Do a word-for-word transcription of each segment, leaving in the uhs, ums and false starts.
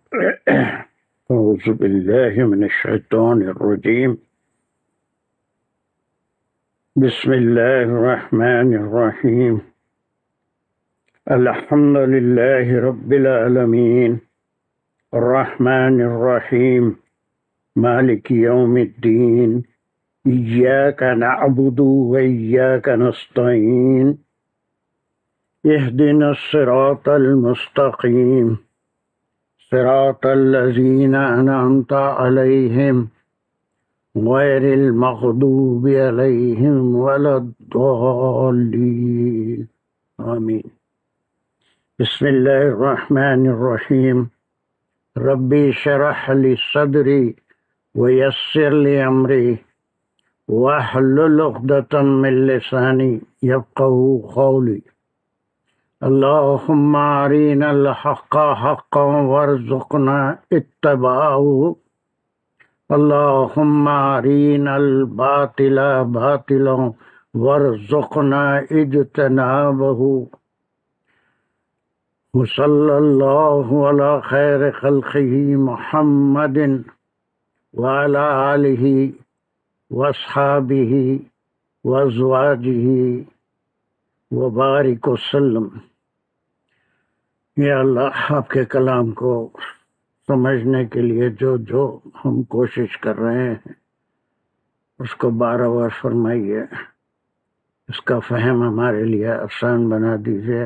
أعوذ بالله من الشيطان الرجيم. بسم الله الرحمن الرحيم. الحمد لله رب العالمين الرحمن الرحيم مالك يوم الدين إياك نعبد وإياك نستعين اهدنا الصراط المستقيم صراط الذين أنعمت عليهم غير المغضوب عليهم ولا الضالين آمين. بسم الله الرحمن الرحيم. ربي اشرح لي صدري ويسر لي أمري واحلل عقدة من لساني يفقهوا قولي. اللهم أرنا الحق حقا وارزقنا اتباعه اللهم أرنا الباطل باطلا وارزقنا اجتنابه. وصلى الله على خير خلقه محمد وعلى آله واصحابه وازواجه وبارک وسلم. یا اللہ آپ کے کلام کو سمجھنے کے لیے جو جو ہم کوشش کر رہے ہیں اس کو بارآور فرمائیے، اس کا فہم ہمارے لیے آسان بنا دیجیے،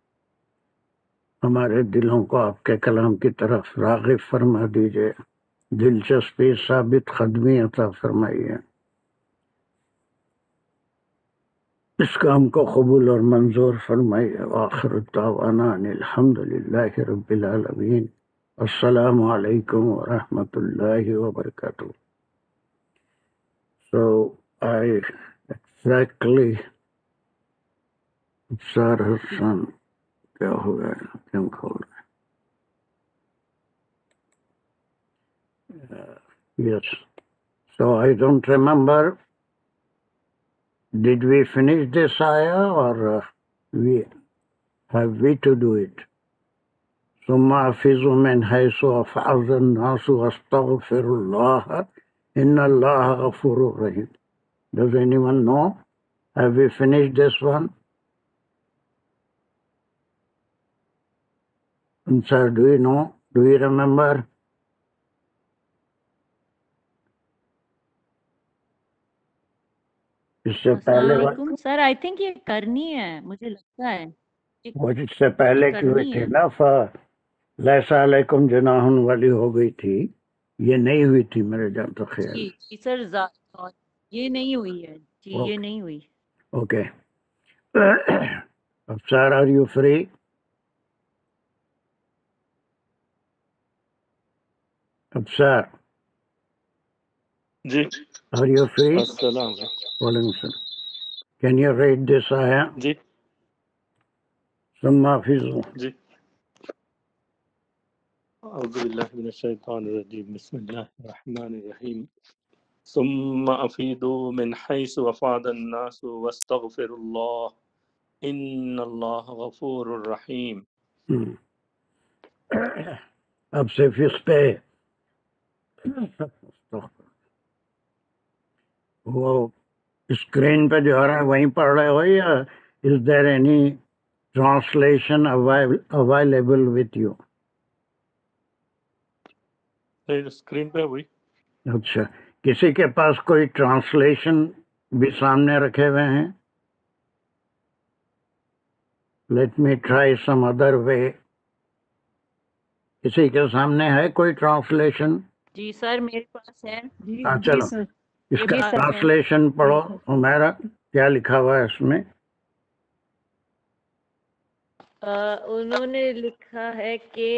ہمارے دلوں کو آپ کے کلام کی طرف راغب فرما دیجیے، دلچسپی ثابت قدمی عطا فرمائیے، اس کام کو قبول اور منظور فرمائیے. وآخر دعوانا ان الحمد للہ رب العالمین. السلام علیکم ورحمۃ اللہ وبرکاتہ. So I exactly Sir Hassan کیا ہو گیا کیوں کھول رہے yes so I don't remember did we finish this ayah or uh, we have we to do it. ثم أفيضوا من حيث أفاض الناس واستغفروا الله إن الله غفور رحيم. Does anyone know? Have we finished this one? And sir, do you know? Do you remember? اس سے السلام پہلے علیکم سر. آئی تھنک یہ کرنی ہے، مجھے لگتا ہے وہ اس سے پہلے کی ہوئی کرنی تھی ہے. نا فَلَيْسَ عَلَيْكُمْ جُنَاحٌ والی ہو گئی تھی، یہ نہیں ہوئی تھی میرے جان تو خیال. جی جی سر، زا- یہ نہیں ہوئی ہے جی، یہ نہیں ہوئی. Okay. Afsar are you free? Afsar ji are you free? السلام علیکم. وعلیکم السلام. کین یو ریڈ دس آیا؟ جی ثم حفظوا. جی اعوذ باللہ من الشیطان الرجیم. بسم اللہ الرحمن الرحیم. ثم افیدوا من حیث افاض الناس واستغفروا اللہ ان اللہ غفور الرحیم. اب صرف اس پہ وہ اسکرین پہ جو آ رہا ہے وہیں پڑھ رہے ہو یا is there any translation available with you? Screen پہ ہوئی. اچھا، کسی کے پاس کوئی ٹرانسلیشن بھی سامنے رکھے ہوئے ہیں؟ Let me try some other way. کسی کے سامنے ہے کوئی ٹرانسلیشن؟ جی سر میرے پاس ہے. ہاں چلو اس کا ٹرانسلیشن پڑھو. ہمارا کیا لکھا ہوا ہے اس میں؟ انہوں نے لکھا ہے کہ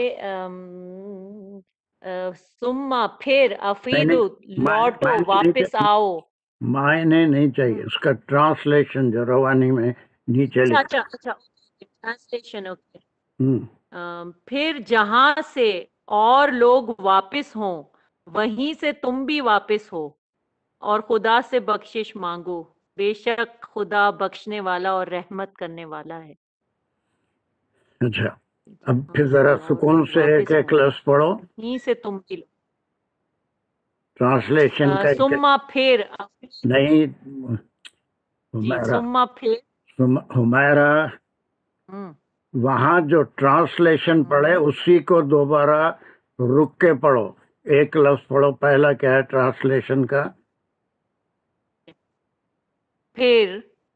سما پھر افیدو لوٹو واپس آؤ. معنی نہیں چاہیے، اس کا ٹرانسلیشن جو روانی میں نیچے لکھا. اچھا اچھا ٹرانسلیشن اوکے. ہوں پھر جہاں سے اور لوگ واپس ہوں وہیں سے تم بھی واپس ہو اور خدا سے بخشش مانگو، بے شک خدا بخشنے والا اور رحمت کرنے والا ہے. اچھا اب پھر ذرا سکون سے ایک ایک لفظ پڑھو، وہیں سے تم بھی ٹرانسلیشن کا ایک- سما پھر نہیں جی ہمیرا سما پھر ہمیرا ہم، وہاں جو ٹرانسلیشن پڑھے اسی کو دوبارہ رک کے پڑھو، ایک لفظ پڑھو. پہلا کیا ہے ٹرانسلیشن کا؟ پھر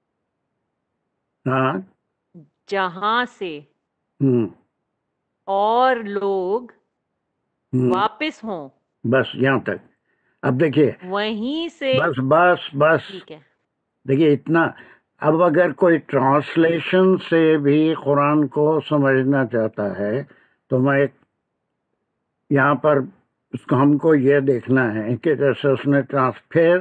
ہاں جہاں سے ہوں اور لوگ ہوں واپس ہوں بس یہاں تک. اب دیکھیے وہیں سے بس بس بس ٹھیک ہے دیکھیے اتنا. اب اگر کوئی ٹرانسلیشن سے بھی قرآن کو سمجھنا چاہتا ہے تو میں ایک یہاں پر اس کو ہم کو یہ دیکھنا ہے کہ جیسے اس نے ٹرانسفر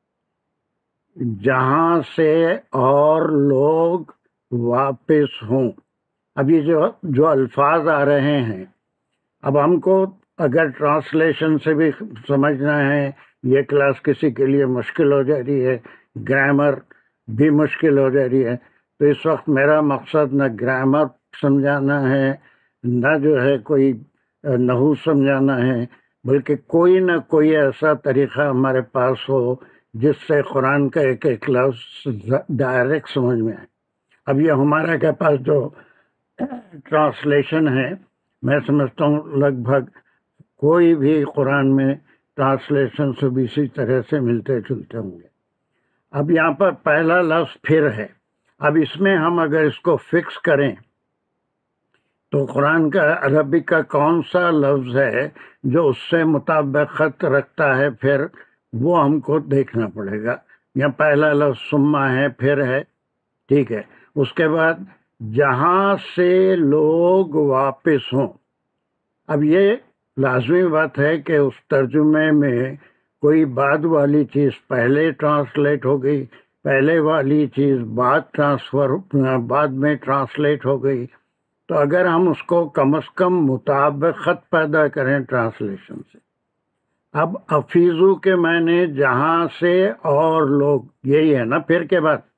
جہاں سے اور لوگ واپس ہوں. اب یہ جو جو الفاظ آ رہے ہیں اب ہم کو اگر ٹرانسلیشن سے بھی سمجھنا ہے، یہ کلاس کسی کے لیے مشکل ہو جا رہی ہے، گرامر بھی مشکل ہو جا رہی ہے، تو اس وقت میرا مقصد نہ گرامر سمجھانا ہے نہ جو ہے کوئی نحو سمجھانا ہے، بلکہ کوئی نہ کوئی ایسا طریقہ ہمارے پاس ہو جس سے قرآن کا ایک ایک لفظ ڈائریکٹ سمجھ میں آئے. اب یہ ہمارا کے پاس جو ٹرانسلیشن ہے میں سمجھتا ہوں لگ بھگ کوئی بھی قرآن میں ٹرانسلیشن سے بھی اسی طرح سے ملتے جلتے ہوں گے. اب یہاں پر پہلا لفظ پھر ہے. اب اس میں ہم اگر اس کو فکس کریں تو قرآن کا عربی کا کون سا لفظ ہے جو اس سے مطابقت رکھتا ہے پھر وہ ہم کو دیکھنا پڑے گا. یا پہلا لفظ سما ہے، پھر ہے، ٹھیک ہے. اس کے بعد جہاں سے لوگ واپس ہوں. اب یہ لازمی بات ہے کہ اس ترجمے میں کوئی بعد والی چیز پہلے ٹرانسلیٹ ہو گئی، پہلے والی چیز بعد ٹرانسفر بعد میں ٹرانسلیٹ ہو گئی. تو اگر ہم اس کو کم از کم مطابقت پیدا کریں ٹرانسلیشن سے. اب افیزو کے معنی جہاں سے اور لوگ، یہی ہے نا پھر کے بعد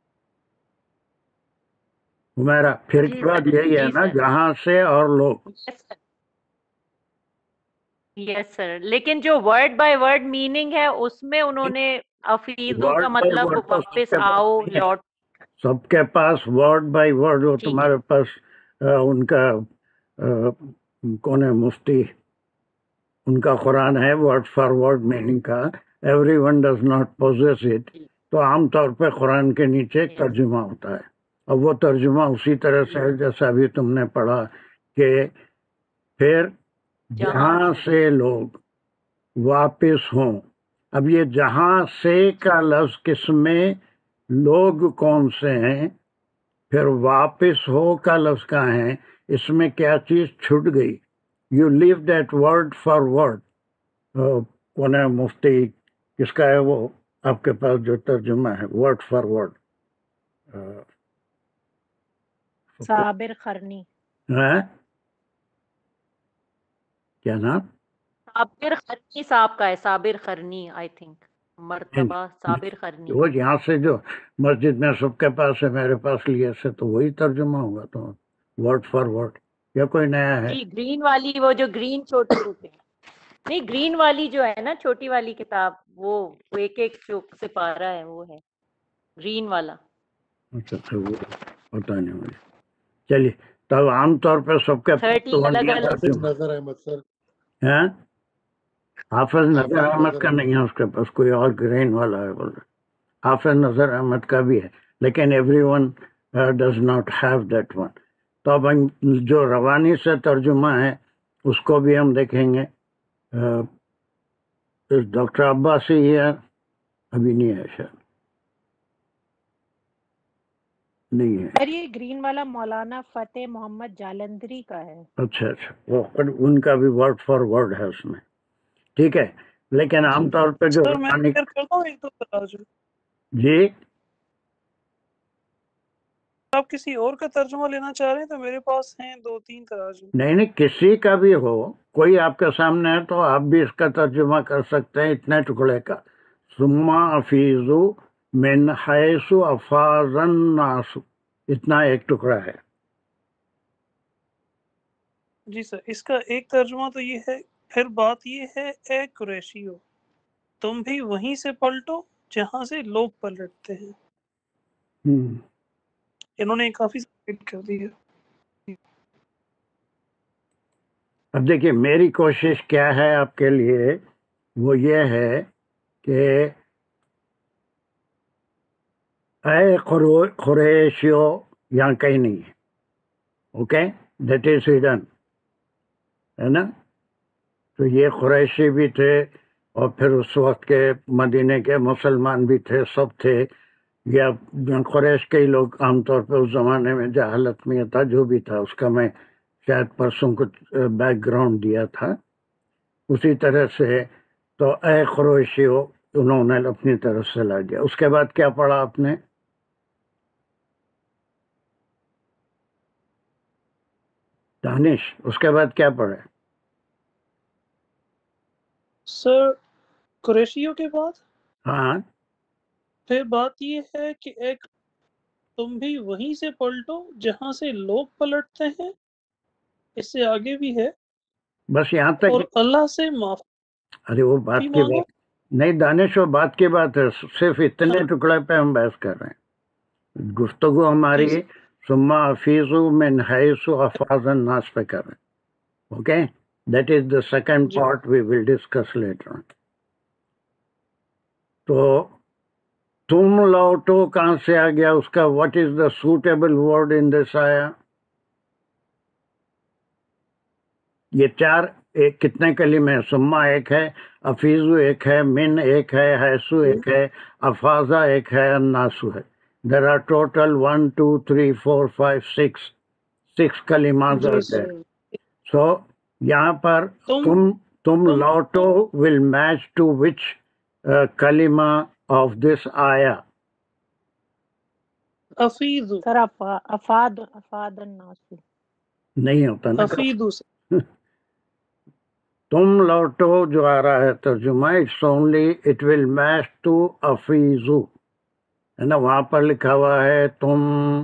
میرا پھر جی کے بعد سر یہی ہے جی نا سر جہاں سے اور لوگ. یس سر لیکن جو ورڈ بائی ورڈ میننگ ہے اس میں انہوں نے افیدو کا ورڈ بائی مطلب ورڈ تو سب واپس کے پاس آؤ نہیں ہے. لوٹ. سب کے پاس ورڈ بائی ورڈ ہو. ٹھیک ہے تمہارے پاس آ، ان کا آ، کون ہے مفتی، ان کا قرآن ہے ورڈ فار ورڈ میننگ کا. Everyone does not possess it. جی تو عام طور پہ قرآن کے نیچے ایک یس ترجمہ ہوتا ہے، اور وہ ترجمہ اسی طرح سے ہے جیسا ابھی تم نے پڑھا کہ پھر جہاں جہاں سے سے لوگ واپس ہوں. اب یہ جہاں سے کا لفظ کس میں، لوگ کون سے ہیں، پھر واپس ہو کا لفظ کہاں ہے، اس میں کیا چیز چھٹ گئی. You leave that word for word. کون ہے مفتی، کس کا ہے وہ آپ کے پاس جو ترجمہ ہے ورڈ فار ورڈ؟ صابر خرنی. کیا نام؟ صابر خرنی صاحب کا ہے، صابر خرنی آئی تھنک مرتبہ صابر خرنی. وہ یہاں سے جو مسجد میں سب کے پاس ہے میرے پاس لیے سے تو وہی ترجمہ ہوگا تو ورڈ فار ورڈ، یا کوئی نیا ہے؟ جی گرین والی، وہ جو گرین چھوٹی بک ہے، نہیں گرین والی جو ہے نا چھوٹی والی کتاب، وہ وہ ایک ایک جو سپارہ ہے وہ ہے گرین والا. اچھا اچھا وہ پتا نہیں مجھے. چلیے تب عام طور پہ سب کے پاس تھرٹی تو الگ وہی الگ ترجمہ نظر احمد سر. ہے. حافظ نظر حافظ احمد نظر کا احمد نہیں ہے اس کے پاس، کوئی اور گرین والا ہے بول رہے. حافظ نظر احمد کا بھی ہے لیکن everyone does not have that one. تو اب ہم جو روانی سے ترجمہ ہے اس کو بھی ہم دیکھیں گے. ڈاکٹر عباسی ہے ابھی نہیں ہے شاید، نہیں ہے. سر یہ گرین والا مولانا فتح محمد جالندری کا ہے. اچھا اچھا وہ ان کا بھی ورڈ فار ورڈ ہے اس میں، ٹھیک ہے. لیکن عام طور پہ جو سر میں روانی، شیئر کرتا ہوں ایک دو تراجم. جی آپ کسی اور کا ترجمہ لینا چاہ رہے ہیں تو میرے پاس ہیں دو تین تراجم. نہیں نہیں کسی کا بھی ہو، کوئی آپ کے سامنے ہے تو آپ بھی اس کا ترجمہ کر سکتے ہیں اتنے ٹکڑے کا. ثم افیزو من حیث افاض الناس، اتنا ایک ٹکڑا ہے. جی سر، اس کا ایک ترجمہ تو یہ ہے، پھر بات یہ ہے اے قریشیو تم بھی وہیں سے پلٹو جہاں سے لوگ پلٹتے ہیں. ہم۔ انہوں نے کافی سیٹ کر دی ہے. اب دیکھیے میری کوشش کیا ہے آپ کے لیے، وہ یہ ہے کہ اے قرو- قریشیو یہاں کہیں نہیں ہے، اوکے، دیٹ از ہڈن، ہے نا. تو یہ قریشی بھی تھے اور پھر اس وقت کے مدینے کے مسلمان بھی تھے، سب تھے. یا قریش کے ہی لوگ عام طور پہ اس زمانے میں جہالت میں تھا، جو بھی تھا اس کا میں شاید پرسوں کچھ بیک گراؤنڈ دیا تھا. اسی طرح سے تو اے قریشیو انہوں نے اپنی طرف سے لا دیا. اس کے بعد کیا پڑھا آپ نے؟ دانش، اس کے بعد کیا پڑھے؟ سر قریشیوں کے بعد ہاں، پھر بات یہ ہے کہ ایک تم بھی وہیں سے پلٹو جہاں سے لوگ پلٹتے ہیں. اس سے آگے بھی ہے بس یہاں تک. اور اللہ سے معافی ارے وہ بات کی مانگو. بات نہیں دانش، وہ بات کی بات ہے، صرف اتنے ہاں ٹکڑے پہ ہم بحث کر رہے ہیں. گفتگو جی ہماری سر. ثم افیضوا من حیث افاض الناس پہ کر رہے ہیں، okay. That is the second جی part we will discuss later. تو تم لوٹو کہاں سے آ گیا، اس کا what is the suitable word in this آیا؟ یہ چار ایک کتنے کلمے ہیں؟ سما ایک ہے، افیزو ایک ہے، من ایک ہے، حیثو ایک ہے، افاظہ ایک ہے، الناسو ہے. There are total one two three four five six six کلمات جی آر سر. دیر. سو یہاں پر تم تم تم تم لوٹو ول میچ ٹو وچ کلمہ آف دس آیا؟ افیدو سر افا- افاد افاد الناس. نہیں ہوتا نا. افیدو سر. تم لوٹو جو آ رہا ہے ترجمہ، it's only it will match to افیزو، ہے نا. وہاں پر لکھا ہوا ہے تم،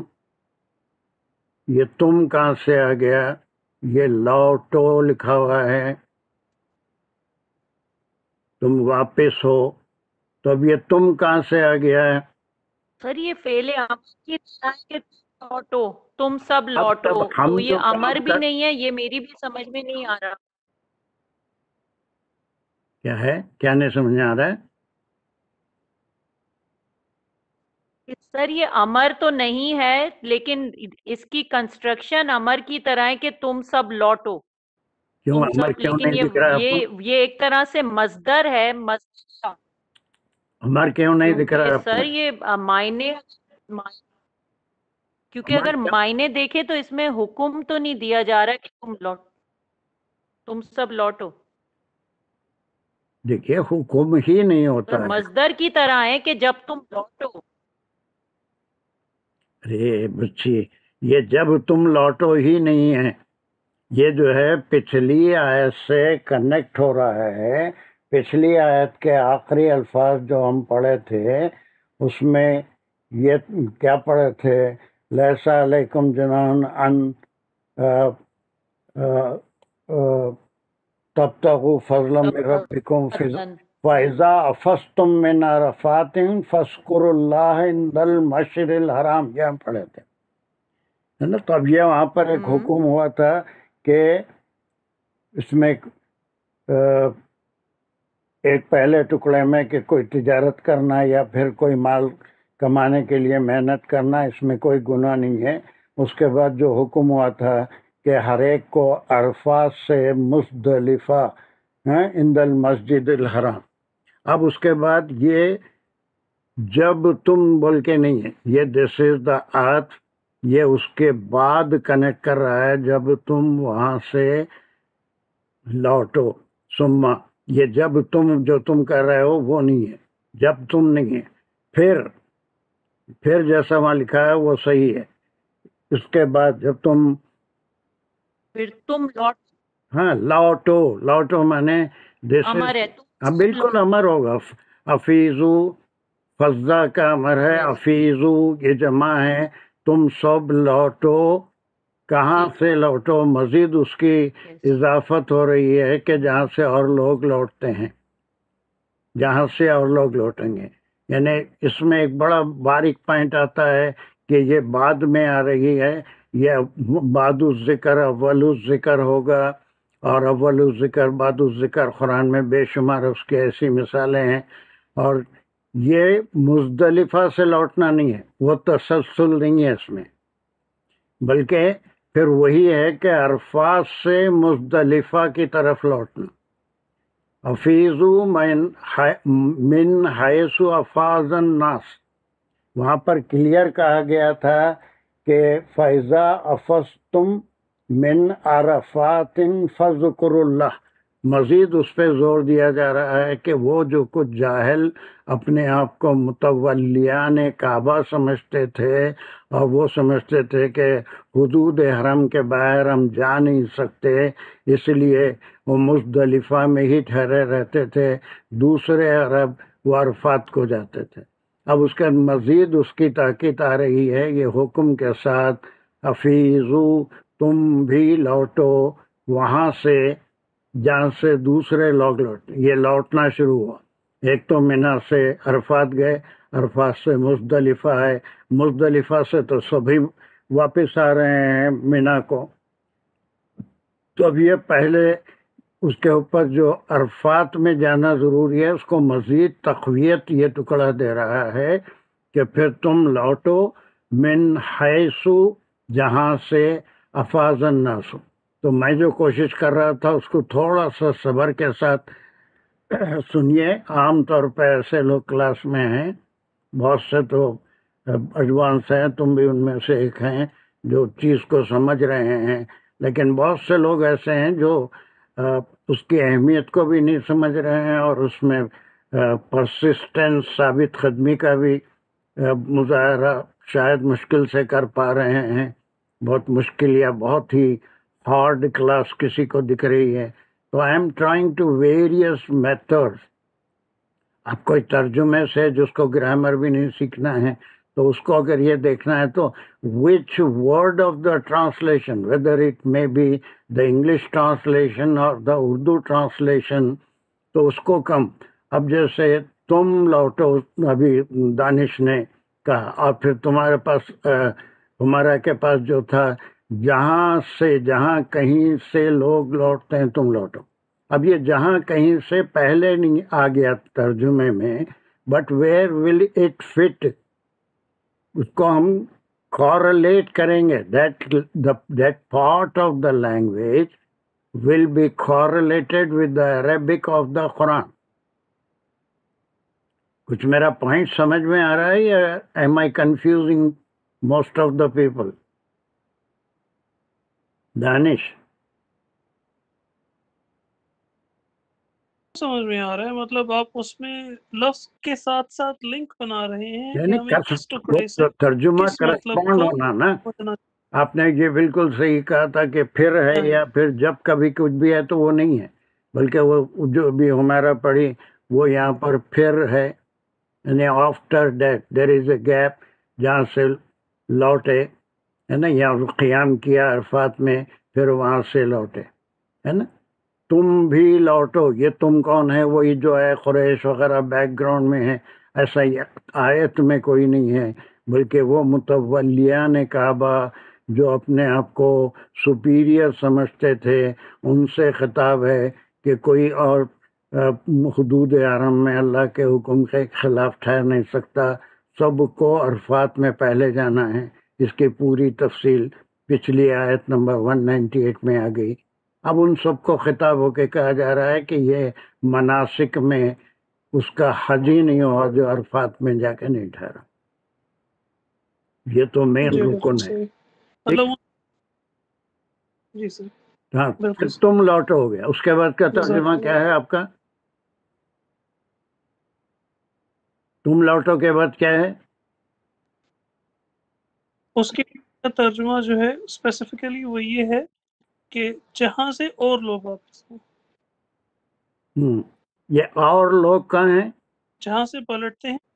یہ تم کہاں سے آ گیا؟ یہ لوٹو لکھا ہوا ہے، تم واپس ہو. تو اب یہ تم کہاں سے آ گیا ہے؟ سر یہ فعل امر کی طرح ہے کہ لوٹو، تم سب اب لوٹو، تب ہم تو جو یہ کام امر بھی کر نہیں ہے، یہ میری بھی سمجھ میں نہیں آ رہا. کیا ہے، کیا نہیں سمجھ آ رہا ہے؟ سر یہ امر تو نہیں ہے، لیکن اس کی کنسٹرکشن امر کی طرح ہے کہ تم سب لوٹو، کیوں تم امر سب. کیوں لیکن نہیں یہ دکھ رہا ہے آپ کو؟ یہ یہ ایک طرح سے مصدر ہے، مصدر. امر کیوں نہیں دکھ رہا کیونکہ ہے آپ کو؟ سر یہ آ، معنی کیونکہ امر اگر کیوں؟ معنی دیکھے تو اس میں حکم تو نہیں دیا جا رہا کہ تم لوٹ تم سب لوٹو. دیکھیے حکم ہی نہیں ہوتا سر ہے. مصدر کی طرح ہے کہ جب تم لوٹو. ارے بچی، یہ جب تم لوٹو ہی نہیں ہے، یہ جو ہے پچھلی آیت سے کنیکٹ ہو رہا ہے. پچھلی آیت کے آخری الفاظ جو ہم پڑھے تھے اس میں یہ کیا پڑھے تھے؟ لیسا علیکم جناح ان تبتغوا فضلا من ربکم فَإِذَا أَفَضْتُم مِّنْ عَرَفَاتٍ فَاذْكُرُوا اللَّهَ عِندَ الْمَشْعَرِ الْحَرَامِ، یہ ہم پڑھے تھے، ہے نا. تو اب یہ وہاں پر ایک ہم، حکم ہوا تھا کہ اس میں ایک پہلے ٹکڑے میں کہ کوئی تجارت کرنا یا پھر کوئی مال کمانے کے لیے محنت کرنا، اس میں کوئی گناہ نہیں ہے. اس کے بعد جو حکم ہوا تھا کہ ہر ایک کو عرفات سے مزدلفہ عند المسجد الحرام. اب اس کے بعد یہ جب تم بول کے نہیں ہے، یہ دس از دا آت، یہ اس کے بعد کنیکٹ کر رہا ہے جب تم وہاں سے لوٹو. ثم، یہ جب تم جو تم کر رہے ہو وہ نہیں ہے، جب تم نہیں ہے. پھر پھر جیسا وہاں لکھا ہے وہ صحیح ہے. اس کے بعد جب تم پھر تم لوٹ ہاں لوٹو، لوٹو مانے دس از، امر ہے، تم ہاں سب بالکل لوٹو. امر ہوگا. افیزو، فضا کا امر ہے، Yes. افیزو یہ جمع ہے، تم سب لوٹو کہاں سے لوٹو، مزید اس کی Yes. اضافت ہو رہی ہے کہ جہاں سے اور لوگ لوٹتے ہیں، جہاں سے اور لوگ لوٹیں گے. یعنی اس میں ایک بڑا باریک پوائنٹ آتا ہے کہ یہ بعد میں آ رہی ہے، یہ بعد الذکر اول الذکر ہوگا، اور اول الذکر بعد الذکر قرآن میں بے شمار اس کی ایسی مثالیں ہیں. اور یہ مزدلفہ سے لوٹنا نہیں ہے، وہ تسلسل نہیں ہے اس میں، بلکہ پھر وہی ہے کہ عرفات سے مزدلفہ کی طرف لوٹنا. افیزو من من حیث افاظ الناس، وہاں پر کلیئر کہا گیا تھا کہ فیضا افضتم من عرفات فذکروا اللہ. مزید اس پہ زور دیا جا رہا ہے کہ وہ جو کچھ جاہل اپنے آپ کو متولیان کعبہ سمجھتے تھے اور وہ سمجھتے تھے کہ حدود حرم کے باہر ہم جا نہیں سکتے، اس لیے وہ مزدلفہ میں ہی ٹھہرے رہتے تھے، دوسرے عرب وہ عرفات کو جاتے تھے. اب اس کے مزید اس کی تاکید آ رہی ہے یہ حکم کے ساتھ، افیزو تم بھی لوٹو وہاں سے جہاں سے دوسرے لوگ لوٹ. یہ لوٹنا شروع ہوا، ایک تو منی سے عرفات گئے، عرفات سے مزدلفہ ہے، مزدلفہ سے تو سبھی واپس آ رہے ہیں منی کو. تو اب یہ پہلے اس کے اوپر جو عرفات میں جانا ضروری ہے، اس کو مزید تقویت یہ ٹکڑا دے رہا ہے کہ پھر تم لوٹو من حیث، جہاں سے افاظ الناس. تو میں جو کوشش کر رہا تھا اس کو تھوڑا سا صبر کے ساتھ سنیے. عام طور پہ ایسے لوگ کلاس میں ہیں، بہت سے تو ایڈوانس ہیں، تم بھی ان میں سے ایک ہیں جو چیز کو سمجھ رہے ہیں، لیکن بہت سے لوگ ایسے ہیں جو اس کی اہمیت کو بھی نہیں سمجھ رہے ہیں اور اس میں پرسسٹنس، ثابت قدمی کا بھی مظاہرہ شاید مشکل سے کر پا رہے ہیں. بہت مشکل یا بہت ہی ہارڈ کلاس کسی کو دکھ رہی ہے. تو I am trying to various methods. آپ کوئی ترجمے سے جس کو گرامر بھی نہیں سیکھنا ہے تو اس کو اگر یہ دیکھنا ہے تو which word of the translation, whether it may be the English translation or the Urdu translation، تو اس کو کم. اب جیسے تم لوٹو ابھی دانش نے کہا، اور پھر تمہارے پاس ہمارا کے پاس جو تھا جہاں سے، جہاں کہیں سے لوگ لوٹتے ہیں تم لوٹو. اب یہ جہاں کہیں سے پہلے نہیں آ گیا ترجمے میں، but where will it fit, اس کو ہم correlate کریں گے. that the that part of the language will be correlated with the Arabic of the Quran. کچھ میرا پوائنٹ سمجھ میں آ رہا ہے یا am I confusing most of the people؟ دانش سمجھ میں آ رہا ہے، مطلب آپ اس میں لفظ کے ساتھ ساتھ لنک بنا رہے ہیں کہ یعنی ہمیں کس وہ ٹکڑے سے ترجمہ کس مطلب کرسپونڈ کو ہونا نا. بدلنا آپ نے یہ بالکل صحیح کہا تھا کہ پھر ہے ہے. یا پھر جب کبھی کچھ بھی ہے تو وہ نہیں ہے، بلکہ وہ جو بھی ہمارا پڑھی وہ یہاں پر پھر ہے، یعنی after that there is a gap, جہاں سے لوٹے ہے نا، یہاں قیام کیا عرفات میں، پھر وہاں سے لوٹے ہے نا. تم بھی لوٹو، یہ تم کون ہے؟ وہی جو ہے قریش وغیرہ بیک گراؤنڈ میں ہے، ایسا ہی آیت میں کوئی نہیں ہے، بلکہ وہ متولیان کعبہ جو اپنے آپ کو سپیریئر سمجھتے تھے ان سے خطاب ہے کہ کوئی اور حدود حرم میں اللہ کے حکم کے خلاف ٹھہر نہیں سکتا، سب کو عرفات میں پہلے جانا ہے. اس کی پوری تفصیل پچھلی آیت نمبر ایک سو ننانوے میں آ گئی. اب ان سب کو خطاب ہو کے کہا جا رہا ہے کہ یہ مناسک میں اس کا حج ہی نہیں ہوا جو عرفات میں جا کے نہیں ٹھہرا. یہ تو مین جی بالکل رکن ہے. صحیح، مطلب جی سر ہاں بالکل پھر صحیح. تم لوٹو ہو گیا. اس کے بعد کا جزاک ترجمہ اللہ. کیا ہے آپ کا؟ تم لوٹو کے بعد کیا ہے؟ اس کے ترجمہ جو ہے اسپیسیفکلی وہ یہ ہے کہ جہاں سے اور لوگ واپس ہوں، ہوں یہ اور لوگ کہاں ہیں؟ جہاں سے پلٹتے ہیں.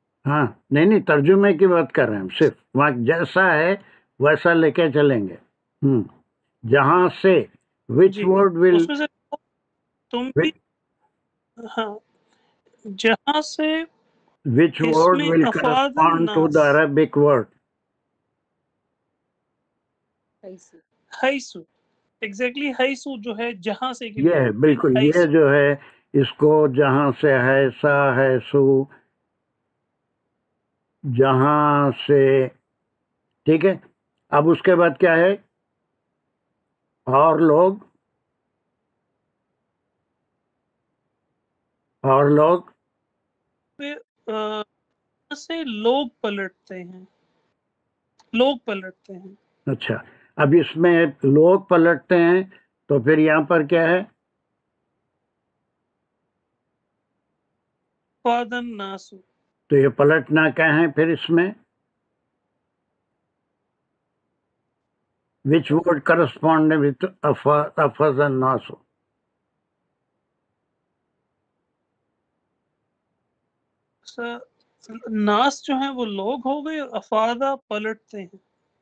ہاں نہیں نہیں ترجمے کی بات کر رہے ہیں ہم، صرف وہاں جیسا ہے ویسا لے کے چلیں گے. ہم جہاں سے which جی word will اس میں سے تم بھی ہاں جہاں سے which اس word میں will افاد correspond to الناس the Arabic word حیث حیث ایگزیکٹلی حیث جو ہے جہاں سے کے یہ لیے ہے بالکل حیث یہ جو ہے اس کو جہاں سے ہے سا ہے سو جہاں سے ٹھیک ہے. اب اس کے بعد کیا ہے اور لوگ اور لوگ پہ آ، سے لوگ پلٹتے ہیں لوگ پلٹتے ہیں اچھا اب اس میں لوگ پلٹتے ہیں تو پھر یہاں پر کیا ہے افاد الناس تو یہ پلٹنا کیا ہے پھر اس میں which word correspond with افض الناس ناس جو ہیں وہ لوگ ہو گئے اور افادہ پلٹتے ہیں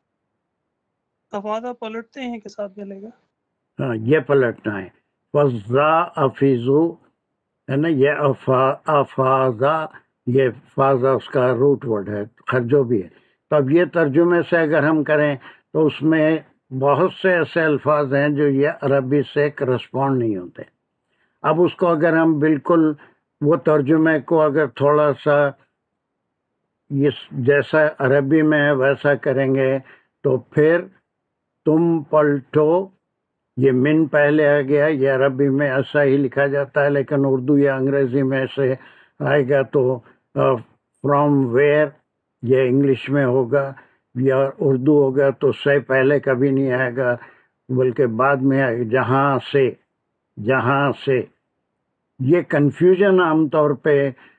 افادہ پلٹتے ہیں کے ساتھ ملے گا ہاں یہ پلٹنا ہے فضا افیزو ہے نا یہ افا افاظا یہ فاضا اس کا روٹ ورڈ ہے خیر جو بھی ہے. تو اب یہ ترجمے سے اگر ہم کریں تو اس میں بہت سے ایسے الفاظ ہیں جو یہ عربی سے کرسپونڈ نہیں ہوتے. اب اس کو اگر ہم بالکل وہ ترجمے کو اگر تھوڑا سا یہ جیسا عربی میں ہے ویسا کریں گے تو پھر تم پلٹو یہ من پہلے آ گیا یہ عربی میں ایسا ہی لکھا جاتا ہے لیکن اردو یا انگریزی میں سے آئے گا تو فرام ویئر یہ انگلش میں ہوگا یا اردو ہوگا تو سے پہلے کبھی نہیں آئے گا بلکہ بعد میں آئے گا جہاں سے جہاں سے. یہ کنفیوژن عام طور پہ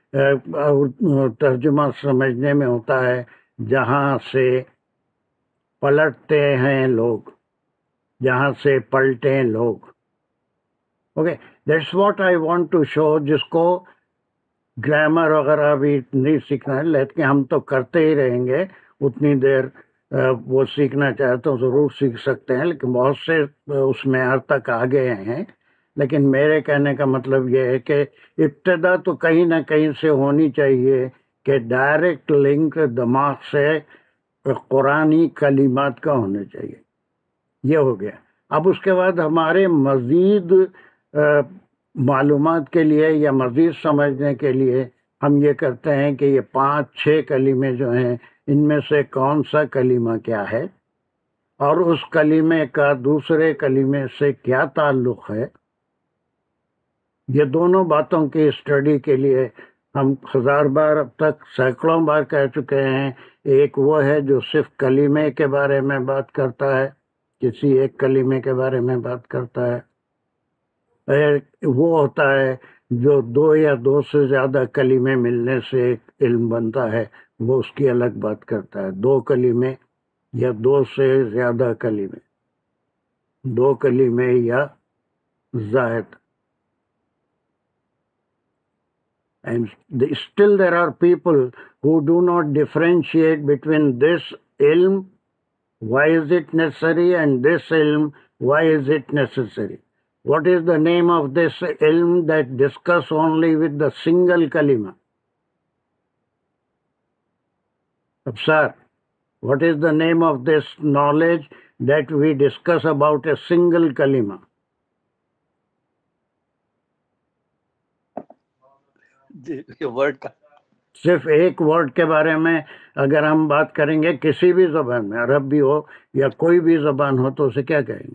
ترجمہ سمجھنے میں ہوتا ہے جہاں سے پلٹتے ہیں لوگ جہاں سے پلٹیں لوگ. Okay that's what I want to show جس کو گرامر وغیرہ بھی نہیں سیکھنا ہے لیکن ہم تو کرتے ہی رہیں گے اتنی دیر وہ سیکھنا چاہے تو ضرور سیکھ سکتے ہیں لیکن بہت سے اس میں ہر تک آ گئے ہیں. لیکن میرے کہنے کا مطلب یہ ہے کہ ابتدا تو کہیں نہ کہیں سے ہونی چاہیے کہ ڈائریکٹ لنک دماغ سے قرآنی کلمات کا ہونا چاہیے. یہ ہو گیا. اب اس کے بعد ہمارے مزید معلومات کے لیے یا مزید سمجھنے کے لیے ہم یہ کرتے ہیں کہ یہ پانچ چھ کلمے جو ہیں ان میں سے کون سا کلمہ کیا ہے اور اس کلمے کا دوسرے کلمے سے کیا تعلق ہے. یہ دونوں باتوں کی اسٹڈی کے لیے ہم ہزار بار اب تک سینکڑوں بار کہہ چکے ہیں. ایک وہ ہے جو صرف کلمے کے بارے میں بات کرتا ہے کسی ایک کلمے کے بارے میں بات کرتا ہے. وہ ہوتا ہے جو دو یا دو سے زیادہ کلمے ملنے سے ایک علم بنتا ہے وہ اس کی الگ بات کرتا ہے. دو کلمے یا دو سے زیادہ کلمے دو کلمے یا زائد. And still there are people who do not differentiate between this ilm, why is it necessary, and this ilm, why is it necessary. What is the name of this ilm that discuss only with the single kalima? Absar, what is the name of this knowledge that we discuss about a single kalima? Word کا صرف ایک word کے بارے میں اگر ہم بات کریں گے کسی بھی زبان میں عربی ہو یا کوئی بھی زبان ہو تو اسے کیا کہیں گے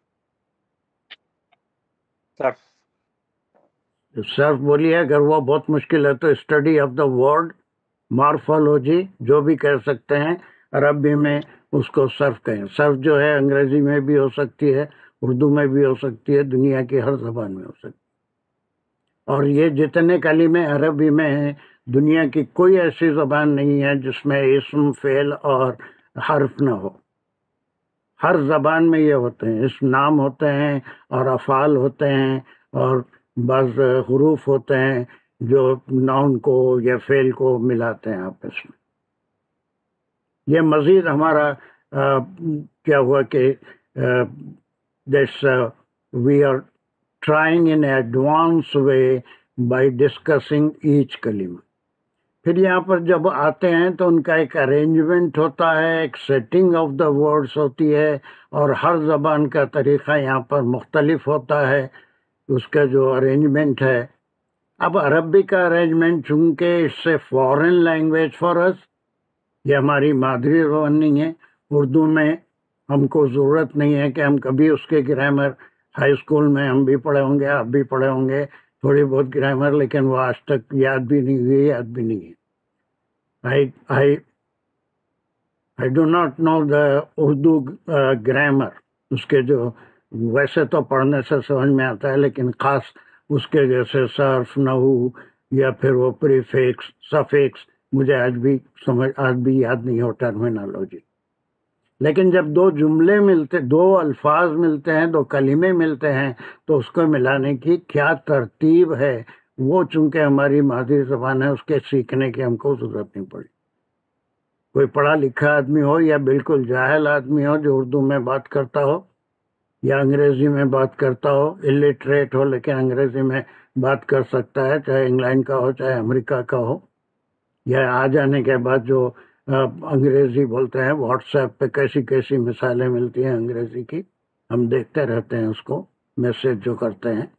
صرف صرف بولیے. اگر وہ بہت مشکل ہے تو study of the word morphology جو بھی کہہ سکتے ہیں عربی میں اس کو صرف کہیں. صرف جو ہے انگریزی میں بھی ہو سکتی ہے اردو میں بھی ہو سکتی ہے دنیا کی ہر زبان میں ہو سکتی ہے. اور یہ جتنے کلمے عربی میں ہیں دنیا کی کوئی ایسی زبان نہیں ہے جس میں اسم فعل اور حرف نہ ہو. ہر زبان میں یہ ہوتے ہیں اس نام ہوتے ہیں اور افعال ہوتے ہیں اور بعض حروف ہوتے ہیں جو ناؤن کو یا فعل کو ملاتے ہیں آپس میں. یہ مزید ہمارا آ, کیا ہوا کہ uh, this uh, we are trying in advanced way by discussing each kalima. پھر یہاں پر جب آتے ہیں تو ان کا ایک ارینجمنٹ ہوتا ہے، ایک سیٹنگ آف دا ورڈز ہوتی ہے، اور ہر زبان کا طریقہ یہاں پر مختلف ہوتا ہے اس کا جو ارینجمنٹ ہے. اب عربی کا ارینجمنٹ چونکہ اس سے فارن لینگویج فار اس، یہ ہماری مادری زبان نہیں ہے. اردو میں ہم کو ضرورت نہیں ہے کہ ہم کبھی اس کے گرامر ہائی اسکول میں ہم بھی پڑھے ہوں گے، آپ بھی پڑھے ہوں گے تھوڑی بہت گرامر، لیکن وہ آج تک یاد بھی نہیں ہوئی، یاد بھی نہیں ہے. I, I, I do not know the Urdu grammar, اس کے جو ویسے تو پڑھنے سے سمجھ میں آتا ہے، لیکن خاص اس کے جیسے صرف، نحو یا پھر وہ پریفکس، سفکس، مجھے آج بھی سمجھ آج بھی یاد نہیں ہو ٹرمینالوجی. لیکن جب دو جملے ملتے، دو الفاظ ملتے ہیں، دو کلمے ملتے ہیں، تو اس کو ملانے کی کیا ترتیب ہے، وہ چونکہ ہماری مادری زبان ہے، اس کے سیکھنے کی ہم کو ضرورت نہیں پڑی. کوئی پڑھا لکھا آدمی ہو یا بالکل جاہل آدمی ہو جو اردو میں بات کرتا ہو یا انگریزی میں بات کرتا ہو، الٹریٹ ہو لیکن انگریزی میں بات کر سکتا ہے، چاہے انگلینڈ کا ہو چاہے امریکہ کا ہو، یا آ جانے کے بعد جو انگریزی بولتے ہیں، واٹس ایپ پہ کیسی کیسی مثالیں ملتی ہیں انگریزی کی، ہم دیکھتے رہتے ہیں اس کو، میسج جو کرتے ہیں.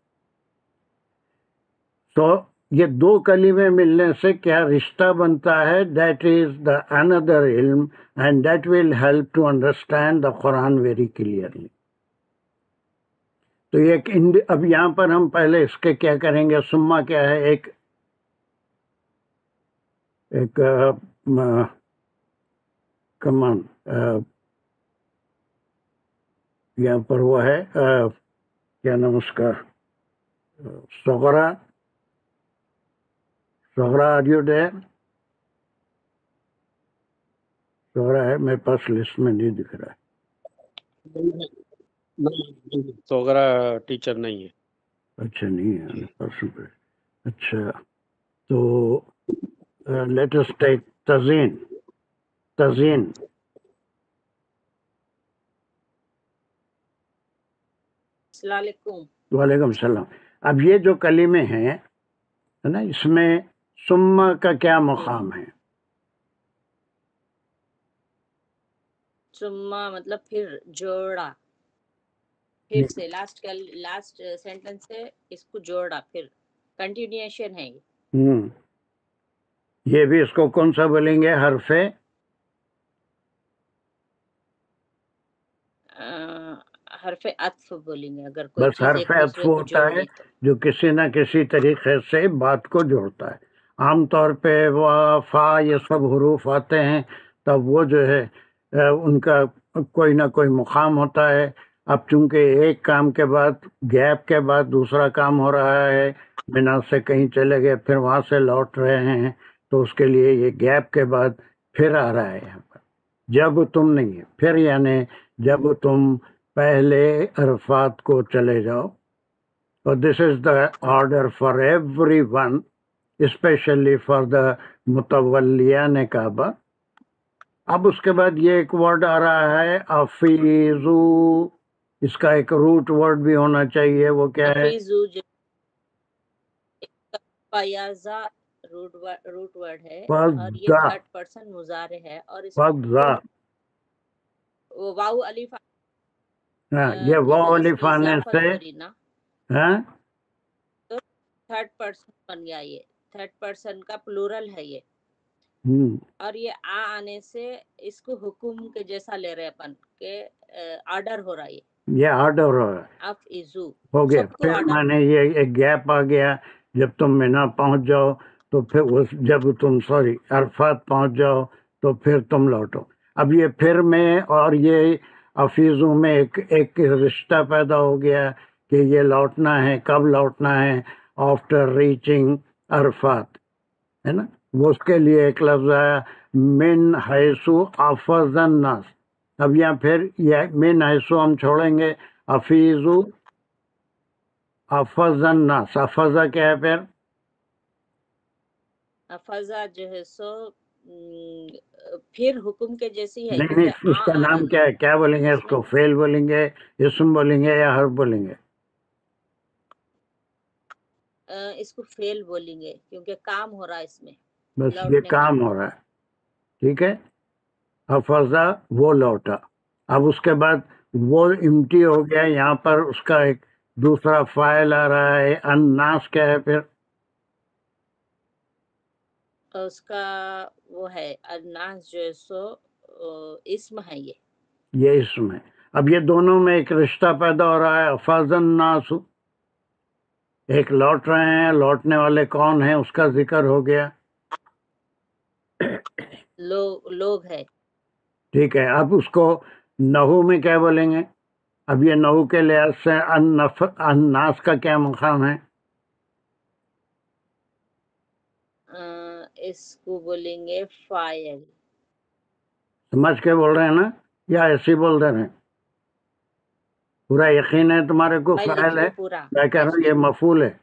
تو یہ دو کلمے ملنے سے کیا رشتہ بنتا ہے، دیٹ از دا اندر علم and that will help to understand the Quran very clearly. تو ایک اب یہاں پر ہم پہلے اس کے کیا کریں گے، سما کیا ہے، ایک ایک کمان یہاں پر وہ ہے کیا نام اس کا، صغرا صغرا آڈیو ڈے، صغرا ہے میرے پاس، لسٹ میں نہیں دکھ رہا ہے. صغرا ٹیچر نہیں ہے. اچھا نہیں ہے پرسوں پہ. اچھا تو لیٹ اس ٹیک تزین. تزین السلام علیکم. وعلیکم السلام. اب یہ جو کلمے ہیں نا، اس میں سما کا کیا مقام ہے؟ سما مطلب پھر جوڑا، پھر سے لاسٹ لاسٹ سینٹنس سے اس کو جوڑا، پھر کنٹینیوشن ہے یہ. ہوں یہ بھی اس کو کون سا بولیں گے، حرف حرف عطف بولیں گے. اگر کوئی بس چیز حرف ایک عطف دوسرے کو ہوتا جوڑ ہے دی تو جو کسی نہ کسی طریقے سے بات کو جوڑتا ہے. عام طور پہ وا فا یہ سب حروف آتے ہیں تب وہ جو ہے ان کا کوئی نہ کوئی مقام ہوتا ہے. اب چونکہ ایک کام کے بعد گیپ کے بعد دوسرا کام ہو رہا ہے، بنا سے کہیں چلے گئے پھر وہاں سے لوٹ رہے ہیں، تو اس کے لیے یہ گیپ کے بعد پھر آ رہا ہے یہاں پر. جب تم نہیں ہے پھر، یعنی جب تم پہلے عرفات کو چلے جاؤ. اور this is the order for everyone, specially for the متولیان کعبہ. اب اس کے بعد یہ ایک ورڈ آ رہا ہے افیزو، اس کا ایک روٹ ورڈ بھی ہونا چاہیے، وہ کیا ہے؟ افیزو جو فیاضا روٹ روٹ ورڈ ہے، اور یہ فضا تھرڈ پرسن مضارع ہے، اور اس فضا. وہ واو الف ہاں یہ واو الف آنے اضافت سے ہو رہی نا، ہاں تو تھرڈ پرسن بن گیا. یہ تھرڈ پرسن کا پلورل ہے یہ، ہوں اور یہ آ آنے سے اس کو حکم کے جیسا لے رہے اپن کہ آرڈر ہو رہا ہے. یہ آرڈر ہو رہا ہے، اف ایزو ہو گیا. سب کو پھر آرڈر میں نے یہ ایک گیپ آ گیا، جب تم مینا پہنچ جاؤ تو پھر اس جب تم سوری عرفات پہنچ جاؤ تو پھر تم لوٹو. اب یہ پھر میں اور یہ افیزوں میں ایک ایک رشتہ پیدا ہو گیا کہ یہ لوٹنا ہے. کب لوٹنا ہے؟ آفٹر ریچنگ عرفات، ہے نا. وہ اس کے لیے ایک لفظ آیا من حیثو افض الناس. اب یہاں پھر یہ من حیثو ہم چھوڑیں گے، افیزو افض الناس. افضا کیا ہے پھر؟ افضا جو ہے سو م، پھر حکم کے جیسی ہے نہیں نہیں، کیونکہ اس آ کا نام آنا کیا ہے؟ کیا بولیں گے اس اس میں کو؟ فعل بولیں گے، اسم بولیں گے یا حرف بولیں گے؟ آ، اس کو فیل بولیں گے کیونکہ کام ہو رہا ہے اس میں بس یہ لوٹنے کا۔ کام ہو رہا ہے، ٹھیک ہے۔ حفظہ وہ لوٹا، اب اس کے بعد وہ امٹی ہو گیا، یہاں پر اس کا ایک دوسرا فاعل آ رہا ہے، الناس کیا ہے پھر؟ اور اس کا وہ ہے الناس جو ہے سو آ، اسم ہے یہ۔ یہ اسم ہے۔ اب یہ دونوں میں ایک رشتہ پیدا ہو رہا ہے، افاظ الناس، ایک لوٹ رہے ہیں، لوٹنے والے کون ہیں اس کا ذکر ہو گیا، لوگ لوگ ہے۔ ٹھیک ہے۔ اب اس کو نحو میں کیا بولیں گے؟ اب یہ نحو کے لحاظ سے النف الناس کا کیا مقام ہے؟ آ، اس کو بولیں گے فاعل۔ سمجھ کے بول رہے ہیں نا یا ایسے ہی بول دے رہے ہیں؟ پورا یقین ہے تمہارے کو میں لکھ فاعل ہے؟ لوں پورا میں کہہ رہا ہوں یہ یقین مفعول ہے،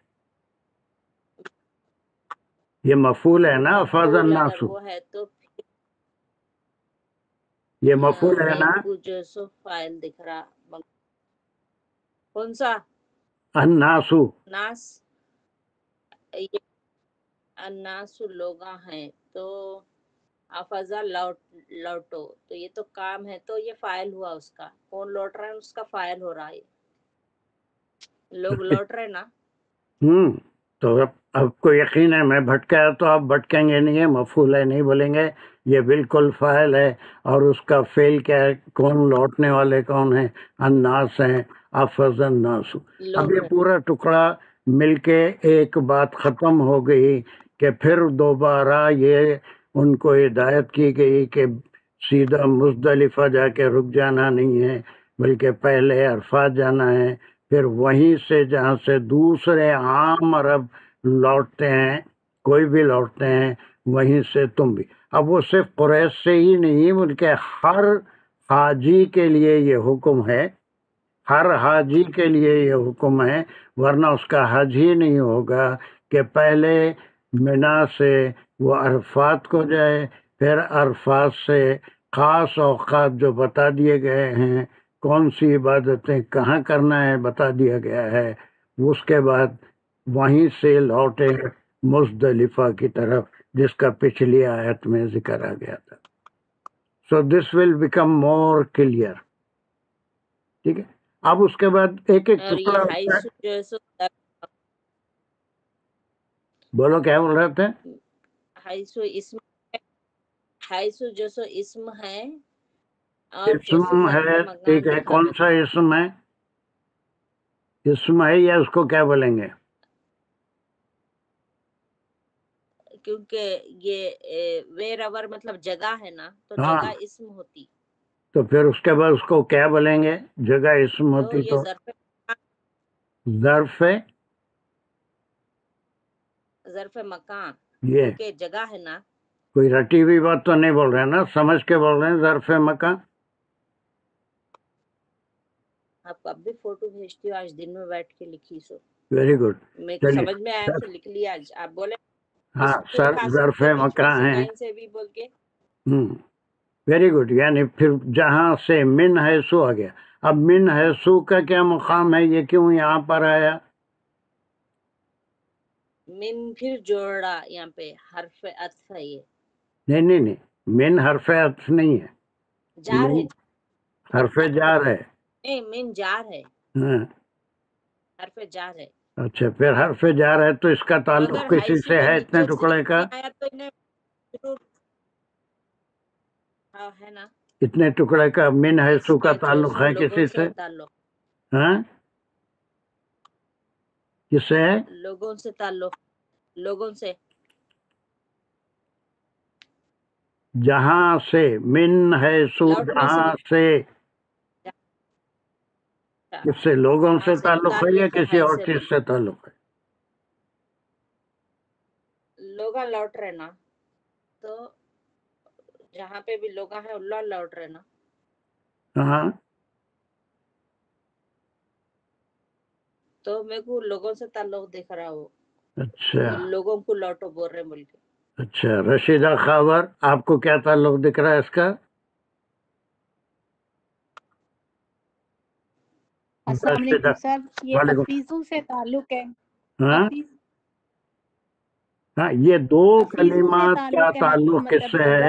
یہ مفعول ہے نا افاظ مفعول الناس، اگر وہ ہے تو پھر یہ آ، مفعول ہے میرے نا۔ کو جو ہے سو فاعل دکھ رہا مگ- کون سا؟ الناسو، ناس، یہ الناس لوگاں ہیں تو حفظہ لوٹ لوٹو، تو یہ تو کام ہے تو یہ فاعل ہوا اس کا، کون لوٹ رہا ہے اس کا فاعل ہو رہا ہے، لوگ لوٹ رہے نا۔ ہوں تو اب اب کو یقین ہے میں بھٹکایا تو آپ بھٹکیں گے نہیں، مفعول ہے نہیں بولیں گے، یہ بالکل فاعل ہے، اور اس کا فعل کیا ہے؟ کون لوٹنے والے کون ہیں؟ الناس ہیں، افض الناس۔ اب لوگ یہ ہے۔ پورا ٹکڑا مل کے ایک بات ختم ہو گئی کہ پھر دوبارہ یہ ان کو ہدایت کی گئی کہ سیدھا مزدلفہ جا کے رک جانا نہیں ہے، بلکہ پہلے عرفات جانا ہے، پھر وہیں سے جہاں سے دوسرے عام عرب لوٹتے ہیں، کوئی بھی لوٹتے ہیں، وہیں سے تم بھی۔ اب وہ صرف قریش سے ہی نہیں بلکہ ہر حاجی کے لیے یہ حکم ہے، ہر حاجی کے لیے یہ حکم ہے، ورنہ اس کا حج ہی نہیں ہوگا کہ پہلے منا سے وہ عرفات کو جائے، پھر عرفات سے خاص اوقات جو بتا دیے گئے ہیں، کون سی عبادتیں کہاں کرنا ہے بتا دیا گیا ہے، اس کے بعد وہیں سے لوٹے مزدلفہ کی طرف، جس کا پچھلی آیت میں ذکر آ گیا تھا۔ سو دس ول بیکم مور کلیئر، ٹھیک ہے۔ اب اس کے بعد ایک ایک اور ٹکڑا یہ ہوتا ہے، حیث جو ہے سو بولو کیا بول رہے تھے؟ حیث اسم حیث جو سو اسم ہے اور جو سو اسم ظرف ہے، مکان ٹھیک ہے، دکھا کون سا اسم ہے؟ اسم ہے یا اس کو کیا بولیں گے؟ کیونکہ یہ ویر اور مطلب جگہ ہے نا، تو ہاں، جگہ اسم ہوتی تو پھر اس کے بعد اس کو کیا بولیں گے؟ جگہ اسم تو ہوتی یہ تو ظرف ظرف ہے، ظرف مکان یہ کیونکہ جگہ ہے نا۔ کوئی رٹی ہوئی بات تو نہیں بول رہے ہیں نا، سمجھ کے بول رہے ہیں ظرف مکان۔ آپ کو اب بھی فوٹو بھیجتی ہوں، آج دن میں بیٹھ کے لکھی سو ویری گڈ، میرے کو چلیے سمجھ میں آیا سر، تو لکھ لیا آج۔ آپ بولے ہاں اس کو سر اٹھا ظرف سکتے بیچ میں مکان سے ہے، کہیں سے بھی بول کے۔ ہوں ویری گڈ، یعنی پھر جہاں سے من حیثو آ گیا۔ اب من حیثو کا کیا مقام ہے؟ یہ کیوں یہاں پر آیا؟ من پھر جوڑا، یہاں پہ حرف عطف ہے، یہ نہیں نہیں نہیں، من حرف عطف نہیں ہے، جار من ہے، حرف جار ہے، نہیں من جار ہے، ہاں حرف جار ہے۔ اچھا، پھر حرف جار ہے تو اس کا تو تعلق اگر کسی حیث سے ہے اتنے نیچے سے ٹکڑے کا؟ نہیں آیا تو انہیں ضرور ہاں ہے نا، اتنے ٹکڑے کا من اس حیثو کا کا جو تعلق سو ہے لوگوں کسی سے سے؟ تعلق، ہاں، کس سے ہے؟ لوگوں سے تعلق، لوگوں سے جہاں سے، من حیثو لوٹنے سے جہاں سے، کس سے؟ لوگوں جہاں سے سے تعلق ہے یا متعلق کسی ہے اور سے چیز بول، سے تعلق ہے؟ لوگا لوٹ رہے نا، تو جہاں پہ بھی لوگا ہے اللہ لوٹ رہے نا، ہاں، تو میرے کو لوگوں سے تعلق دکھ رہا ہو، اچھا لوگوں کو لوٹو بول رہے بول کے۔ اچھا رشیدہ خاور، آپ کو کیا تعلق دکھ رہا ہے اس کا؟ السلام رشیدہ، علیکم سر، یہ وعلیکم، افیزو سے تعلق ہے. ہاں افیز ہاں یہ دو افیزو سے کلمات کا تعلق ہے، تعلق کس مطلب سے ہے؟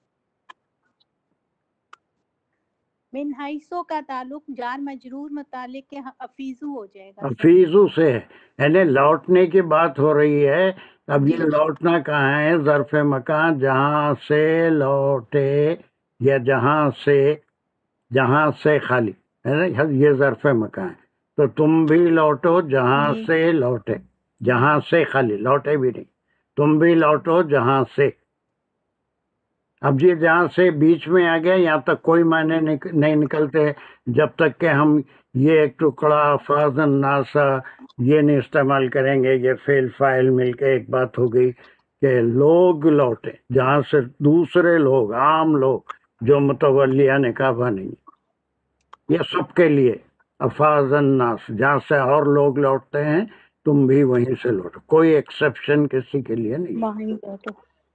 من حیثو کا تعلق جار مجرور متعلق کے افیزو ہو جائے گا سر. فیضو سے ہے، یعنی لوٹنے کی بات ہو رہی ہے. اب جی یہ لوٹنا کہاں ہے؟ ظرف مکان، جہاں سے لوٹے یا جہاں سے، جہاں سے خالی ہے نا، یہ ظرف مکان ہے. تو تم بھی لوٹو جہاں جی سے لوٹے، جہاں سے خالی، لوٹے بھی نہیں، تم بھی لوٹو جہاں سے. اب یہ جہاں سے بیچ میں آ گیا، یہاں تک کوئی معنی نہیں نکلتے جب تک کہ ہم یہ ایک ٹکڑا فاضن ناسا یہ نہیں استعمال کریں گے. یہ فعل فاعل مل کے ایک بات ہو گئی کہ لوگ لوٹے جہاں سے دوسرے لوگ، عام لوگ جو متولیان کعبہ نہیں، یہ سب کے لیے. افاظ الناس، جہاں سے اور لوگ لوٹتے ہیں تم بھی وہیں سے لوٹو، کوئی ایکسیپشن کسی کے لیے نہیں. وہیں تو.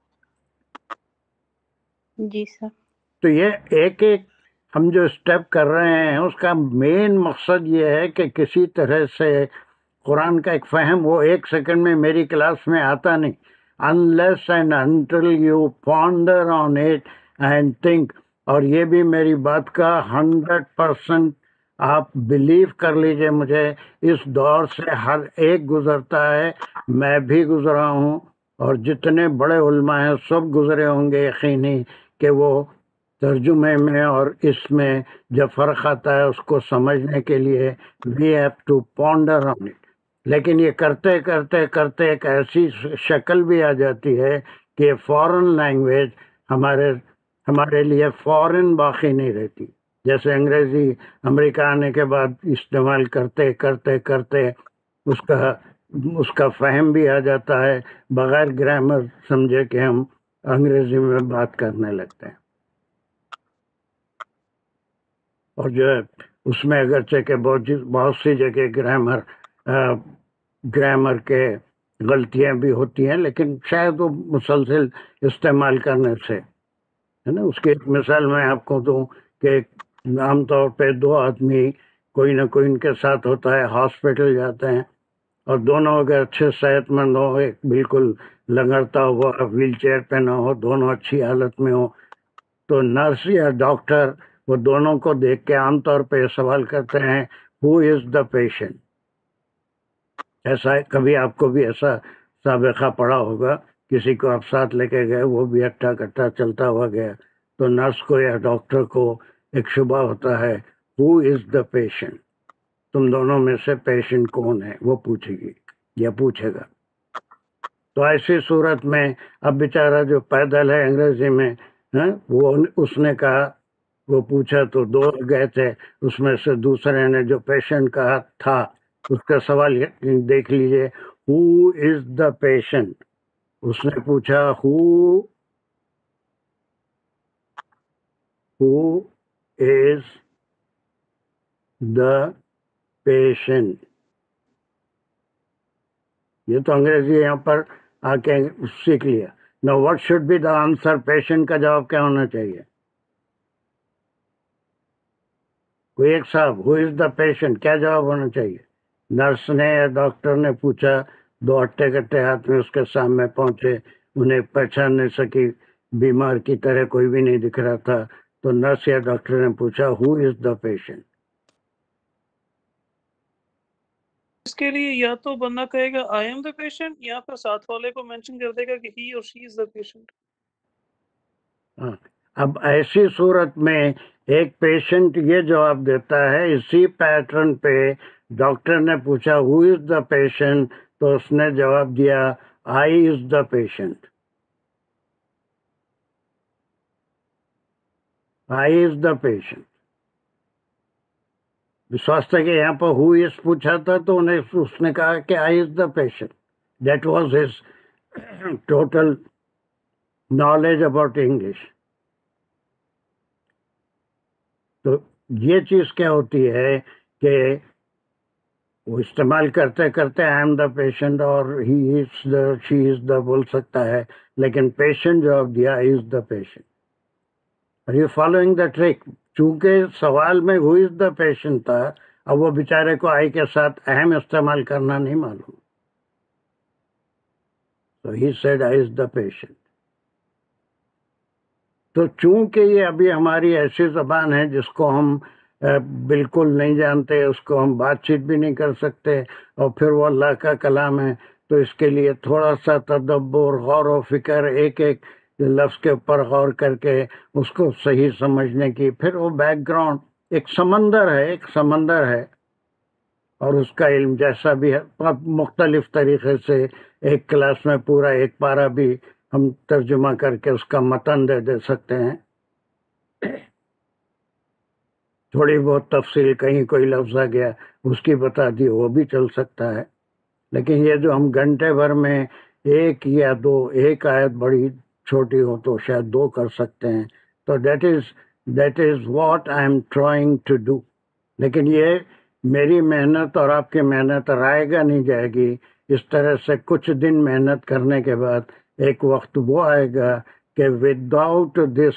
جی سر. تو یہ ایک ایک ہم جو اسٹیپ کر رہے ہیں اس کا مین مقصد یہ ہے کہ کسی طرح سے قرآن کا ایک فہم وہ ایک سیکنڈ میں میری کلاس میں آتا نہیں. unless and until you ponder on it and think. اور یہ بھی میری بات کا ہنڈریڈ پرسنٹ آپ بلیو کر لیجئے مجھے، اس دور سے ہر ایک گزرتا ہے، میں بھی گزرا ہوں، اور جتنے بڑے علماء ہیں سب گزرے ہوں گے. یقینی کہ وہ ترجمے میں اور اس میں جب فرق آتا ہے اس کو سمجھنے کے لیے we have to ponder on it. لیکن یہ کرتے کرتے کرتے ایک ایسی شکل بھی آ جاتی ہے کہ فورن لینگویج ہمارے ہمارے لیے فورن باقی نہیں رہتی. جیسے انگریزی امریکہ آنے کے بعد استعمال کرتے کرتے کرتے اس کا اس کا فہم بھی آ جاتا ہے، بغیر گرامر سمجھے کہ ہم انگریزی میں بات کرنے لگتے ہیں. اور جو ہے اس میں اگرچہ کہ بہت بہت سی جگہ گرامر گرامر کے غلطیاں بھی ہوتی ہیں، لیکن شاید وہ مسلسل استعمال کرنے سے ہے نا. اس کی ایک مثال میں آپ کو دوں کہ عام طور پہ دو آدمی کوئی نہ کوئی ان کے ساتھ ہوتا ہے، ہاسپٹل جاتے ہیں، اور دونوں اگر اچھے صحت مند ہو، ایک بالکل لنگڑتا ہوا ویل چیئر پہ نہ ہو، دونوں اچھی حالت میں ہو، تو نرس یا ڈاکٹر وہ دونوں کو دیکھ کے عام طور پہ سوال کرتے ہیں ہو از دا پیشنٹ. ایسا کبھی آپ کو بھی ایسا سابقہ پڑا ہوگا، کسی کو آپ ساتھ لے کے گئے، وہ بھی اٹھا کٹھا چلتا ہوا گیا، تو نرس کو یا ڈاکٹر کو ایک شبہ ہوتا ہے ہو از دا پیشنٹ، تم دونوں میں سے پیشنٹ کون ہے، وہ پوچھے گی یا پوچھے گا. تو ایسی صورت میں اب بیچارہ جو پیدل ہے انگریزی میں، وہ اس نے کہا، وہ پوچھا تو دو گئے تھے، اس میں سے دوسرے نے جو پیشنٹ کہا تھا، اس کا سوال دیکھ لیجئے، ہو از دا پیشنٹ. اس نے پوچھا ہو ہو از دا پیشنٹ. یہ تو انگریزی یہاں پر آ کے سیکھ لیا. No what should be the answer? Patient کا جواب کیا ہونا چاہیے؟ کوئی ایک صاحب، ہو از دا پیشنٹ، کیا جواب ہونا چاہیے؟ نرس نے یا ڈاکٹر نے پوچھا، دو اٹے کٹے ہاتھ میں اس کے سامنے پہنچے، انہیں پہچان نہیں سکی، بیمار کی طرح کوئی بھی نہیں دکھ رہا تھا، تو نرس یا ڈاکٹر نے پوچھا ہو از دا پیشنٹ. اس کے لیے یا تو بندہ کہے گا آئی ایم دا پیشنٹ، یا پھر ساتھ والے کو مینشن کر دے گا کہ ہی اور شی از دا پیشنٹ. ہاں، اب ایسی صورت میں ایک پیشنٹ یہ جواب دیتا ہے. اسی پیٹرن پہ ڈاکٹر نے پوچھا ہو از دا پیشنٹ، تو اس نے جواب دیا آئی is the patient. I is the patient. وشواس کہ یہاں پر ہو از پوچھا تھا تو انہیں اس نے کہا کہ I is the patient. That was his total knowledge about English. تو یہ چیز کیا ہوتی ہے کہ وہ استعمال کرتے کرتے آئی ایم دا پیشنٹ اور ہی از دا شی از دا بول سکتا ہے، لیکن پیشنٹ جواب دیا is the patient. Are you following the trick? چونکہ سوال میں ہو از دا پیشنٹ تھا، اب وہ بیچارے کو آئی کے ساتھ اہم استعمال کرنا نہیں معلوم. So he said I is the patient. تو چونکہ یہ ابھی ہماری ایسی زبان ہے جس کو ہم بالکل نہیں جانتے، اس کو ہم بات چیت بھی نہیں کر سکتے، اور پھر وہ اللہ کا کلام ہے، تو اس کے لیے تھوڑا سا تدبر، غور و فکر، ایک ایک لفظ کے اوپر غور کر کے اس کو صحیح سمجھنے کی، پھر وہ بیک گراؤنڈ ایک سمندر ہے، ایک سمندر ہے، اور اس کا علم جیسا بھی ہے مختلف طریقے سے ایک کلاس میں پورا ایک پارہ بھی ہم ترجمہ کر کے اس کا متن دے دے سکتے ہیں. تھوڑی بہت تفصیل، کہیں کوئی لفظ آ گیا اس کی بتا دی، وہ بھی چل سکتا ہے. لیکن یہ جو ہم گھنٹے بھر میں ایک یا دو، ایک آیت بڑی چھوٹی ہو تو شاید دو کر سکتے ہیں، تو that is that is what I am trying to do. لیکن یہ میری محنت اور آپ کی محنت رائے گا نہیں جائے گی. اس طرح سے کچھ دن محنت کرنے کے بعد ایک وقت وہ آئے گا کہ without this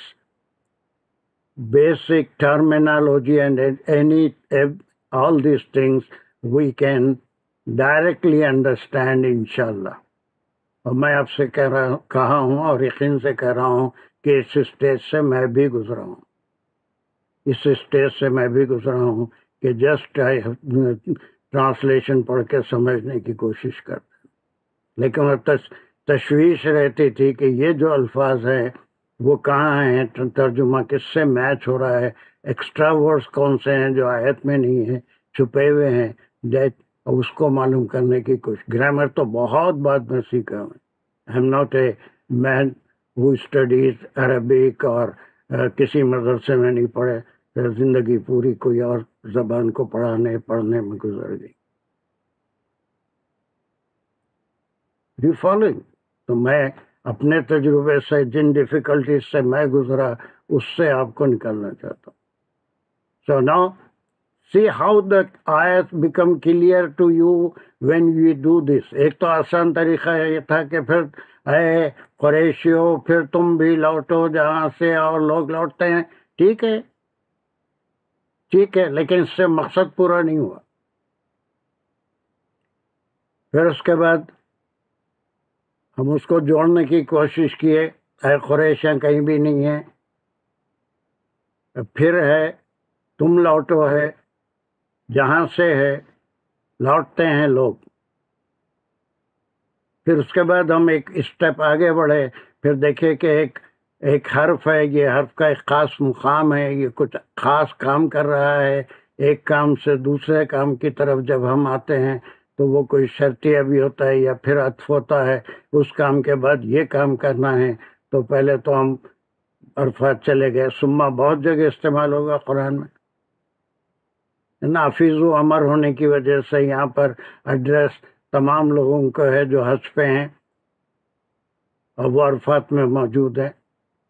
basic terminology and any all these things we can directly understand انشاءاللہ. اور میں آپ سے کہہ رہا کہا ہوں اور یقین سے کہہ رہا ہوں کہ اس اسٹیج سے میں بھی گزرا ہوں، اس اسٹیج سے میں بھی گزرا ہوں کہ جسٹ ٹرانسلیشن پڑھ کے سمجھنے کی کوشش کرتا ہوں. لیکن وہ تشویش رہتی تھی کہ یہ جو الفاظ ہیں وہ کہاں ہیں، ترجمہ کس سے میچ ہو رہا ہے، ایکسٹرا ورڈز کون سے ہیں جو آیت میں نہیں ہیں، چھپے ہوئے ہیں، دیٹ اس کو معلوم کرنے کی کوشش. گرامر تو بہت بعد میں سیکھا ہوں. I am not a man who studies Arabic, اور کسی مدرسے میں نہیں پڑھے، زندگی پوری کوئی اور زبان کو پڑھانے پڑھنے میں گزر گئی. You following? تو میں اپنے تجربے سے جن ڈیفیکلٹیز سے میں گزرا اس سے آپ کو نکالنا چاہتا ہوں. So now see how the آیت become clear to you when you do this. ایک تو آسان طریقہ یہ تھا کہ پھر اے قریشیو پھر تم بھی لوٹو جہاں سے اور لوگ لوٹتے ہیں. ٹھیک ہے ٹھیک ہے لیکن اس سے مقصد پورا نہیں ہوا. پھر اس کے بعد ہم اس کو جوڑنے کی کوشش کیے، اے قریشیاں کہیں بھی نہیں ہیں. پھر ہے تم لوٹو، ہے جہاں سے ہے لوٹتے ہیں لوگ. پھر اس کے بعد ہم ایک اسٹیپ آگے بڑھے، پھر دیکھے کہ ایک ایک حرف ہے، یہ حرف کا ایک خاص مقام ہے، یہ کچھ خاص کام کر رہا ہے. ایک کام سے دوسرے کام کی طرف جب ہم آتے ہیں تو وہ کوئی شرطیہ بھی ہوتا ہے یا پھر عطف ہوتا ہے. اس کام کے بعد یہ کام کرنا ہے، تو پہلے تو ہم عرفات چلے گئے. سما بہت جگہ استعمال ہوگا قرآن میں، نافذ و امر ہونے کی وجہ سے یہاں پر ایڈریس تمام لوگوں کو ہے جو حج پہ ہیں اور وہ عرفات میں موجود ہیں.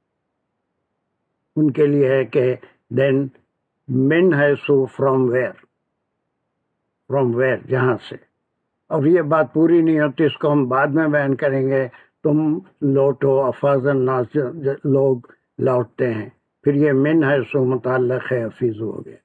ان کے لیے ہے کہ دین من ہے so from where, from where جہاں سے. اور یہ بات پوری نہیں ہوتی، اس کو ہم بعد میں بیان کریں گے. تم لوٹو، افاظ الناس لوگ لوٹتے ہیں. پھر یہ من ہے سو متعلق ہے حفیظ ہو گیا.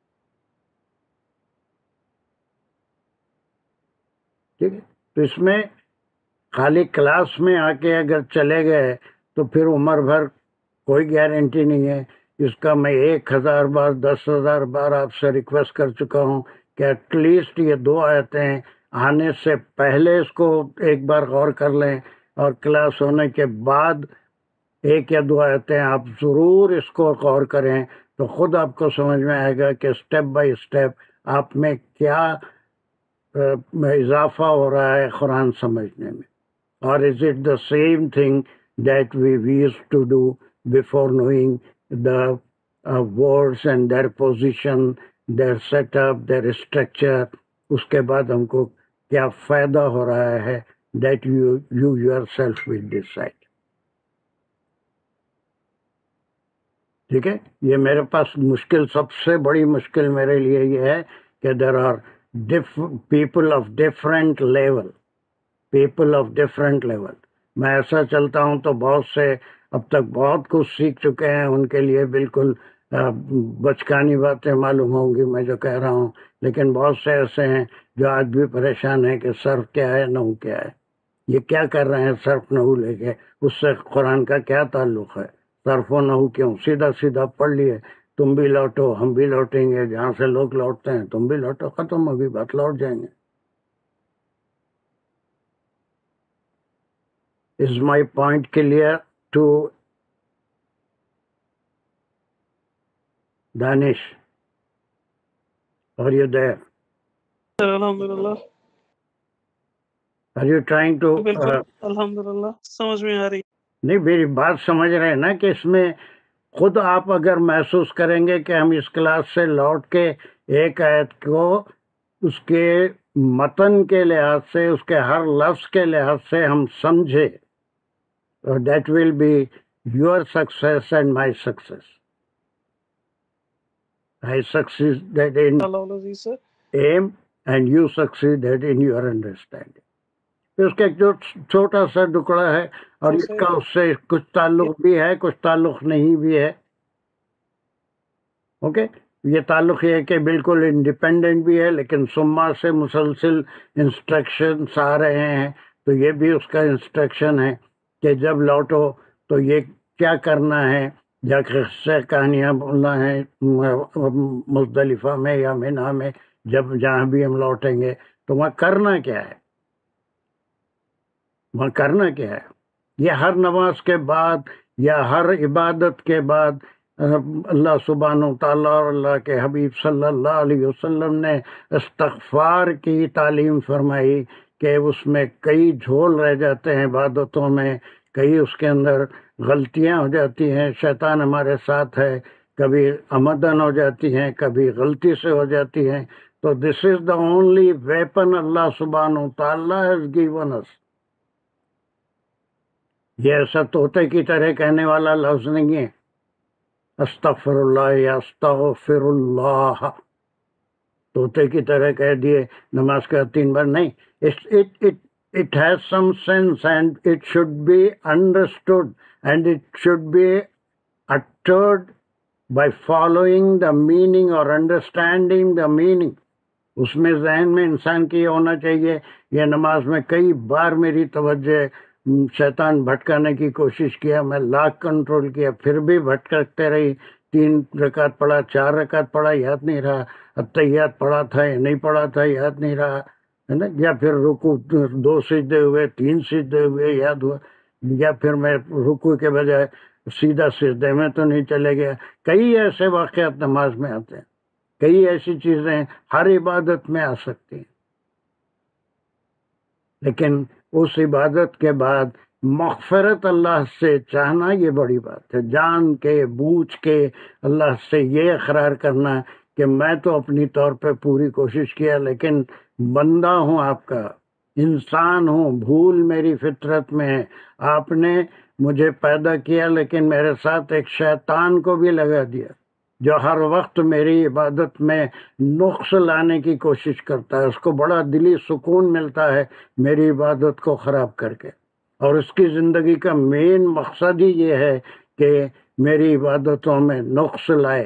ٹھیک ہے، تو اس میں خالی کلاس میں آ کے اگر چلے گئے تو پھر عمر بھر کوئی گارنٹی نہیں ہے. اس کا میں ایک ہزار بار دس ہزار بار آپ سے ریکویسٹ کر چکا ہوں کہ ایٹ لیسٹ یہ دو آیتیں آنے سے پہلے اس کو ایک بار غور کر لیں، اور کلاس ہونے کے بعد ایک یا دو آیتیں آپ ضرور اس کو غور کریں، تو خود آپ کو سمجھ میں آئے گا کہ اسٹیپ بائی اسٹیپ آپ میں کیا اضافہ ہو رہا ہے قرآن سمجھنے میں. اور is it the same thing that we used to do before knowing the uh, words and their position, their setup, their structure. اس کے بعد ہم کو کیا فائدہ ہو رہا ہے that you you yourself will decide. ٹھیک ہے، یہ میرے پاس مشکل، سب سے بڑی مشکل میرے لیے یہ ہے کہ there are people of different level people of different level میں ایسا چلتا ہوں تو بہت سے اب تک بہت کچھ سیکھ چکے ہیں، ان کے لیے بالکل بچکانی باتیں معلوم ہوں گی میں جو کہہ رہا ہوں، لیکن بہت سے ایسے ہیں جو آج بھی پریشان ہیں کہ صرف کیا ہے نحو کیا ہے، یہ کیا کر رہے ہیں صرف نحو لے کے، اس سے قرآن کا کیا تعلق ہے، صرف و نحو کیوں، سیدھا سیدھا پڑھ لیے، تم بھی لوٹو ہم بھی لوٹیں گے، جہاں سے لوگ لوٹتے ہیں تم بھی لوٹو، ختم ہوگی بات، لوٹ جائیں گے۔ Is my point clear to Danish? Are you there? الحمدللہ Are you trying to بالکل uh, الحمدللہ سمجھ میں آ رہی نہیں میری بات سمجھ رہے ہیں نا کہ اس میں خود آپ اگر محسوس کریں گے کہ ہم اس کلاس سے لوٹ کے ایک آیت کو اس کے متن کے لحاظ سے، اس کے ہر لفظ کے لحاظ سے ہم سمجھے، that will be your success and my success. I succeeded in Allah Aziz sir aim and you succeeded in your understanding. پھر اس کا ایک جو چھوٹا سا ٹکڑا ہے اور اس کا اس سے کچھ تعلق بھی ہے کچھ تعلق نہیں بھی ہے، اوکے یہ تعلق یہ ہے کہ بالکل انڈیپینڈنٹ بھی ہے، لیکن سما سے مسلسل انسٹرکشنس آ رہے ہیں، تو یہ بھی اس کا انسٹرکشن ہے کہ جب لوٹو تو یہ کیا کرنا ہے، یا قصے کہانیاں بولنا ہے مزدلفہ میں یا منی میں، جب جہاں بھی ہم لوٹیں گے تو وہاں کرنا کیا ہے، وہاں کرنا کیا ہے۔ یہ ہر نماز کے بعد یا ہر عبادت کے بعد اللہ سبحانہ و تعالیٰ اور اللہ کے حبیب صلی اللہ علیہ وسلم نے استغفار کی تعلیم فرمائی کہ اس میں کئی جھول رہ جاتے ہیں عبادتوں میں، کئی اس کے اندر غلطیاں ہو جاتی ہیں، شیطان ہمارے ساتھ ہے، کبھی عمدن ہو جاتی ہیں کبھی غلطی سے ہو جاتی ہیں، تو دس از دا اونلی ویپن اللہ سبحانہ و تعالیٰ ہیز گیون اس۔ یہ ایسا طوطے کی طرح کہنے والا لفظ نہیں ہے استغفر اللہ یا استغفر اللہ، طوطے کی طرح کہہ دیے نماز کا تین بار نہیں، it has some sense and it should be understood and it should be uttered by following the meaning or understanding the meaning۔ اس میں ذہن میں انسان کی یہ ہونا چاہیے، یہ نماز میں کئی بار میری توجہ شیطان بھٹکانے کی کوشش کیا، میں لاکھ کنٹرول کیا، پھر بھی بھٹکتے رہی، تین رکعت پڑھا چار رکعت پڑھا یاد نہیں رہا، اتحیات پڑھا تھا یا نہیں پڑھا تھا یاد نہیں رہا ہے نا، یا پھر رکوع دو سجدے ہوئے تین سجدے ہوئے یاد ہوا، یا پھر میں رکوع کے بجائے سیدھا سجدے میں تو نہیں چلے گیا۔ کئی ایسے واقعات نماز میں آتے ہیں، کئی ایسی چیزیں ہر عبادت میں آ سکتی ہیں، لیکن اس عبادت کے بعد مغفرت اللہ سے چاہنا یہ بڑی بات ہے، جان کے بوجھ کے اللہ سے یہ اقرار کرنا کہ میں تو اپنی طور پہ پوری کوشش کیا، لیکن بندہ ہوں آپ کا، انسان ہوں، بھول میری فطرت میں ہے، آپ نے مجھے پیدا کیا لیکن میرے ساتھ ایک شیطان کو بھی لگا دیا جو ہر وقت میری عبادت میں نقص لانے کی کوشش کرتا ہے، اس کو بڑا دلی سکون ملتا ہے میری عبادت کو خراب کر کے، اور اس کی زندگی کا مین مقصد ہی یہ ہے کہ میری عبادتوں میں نقص لائے۔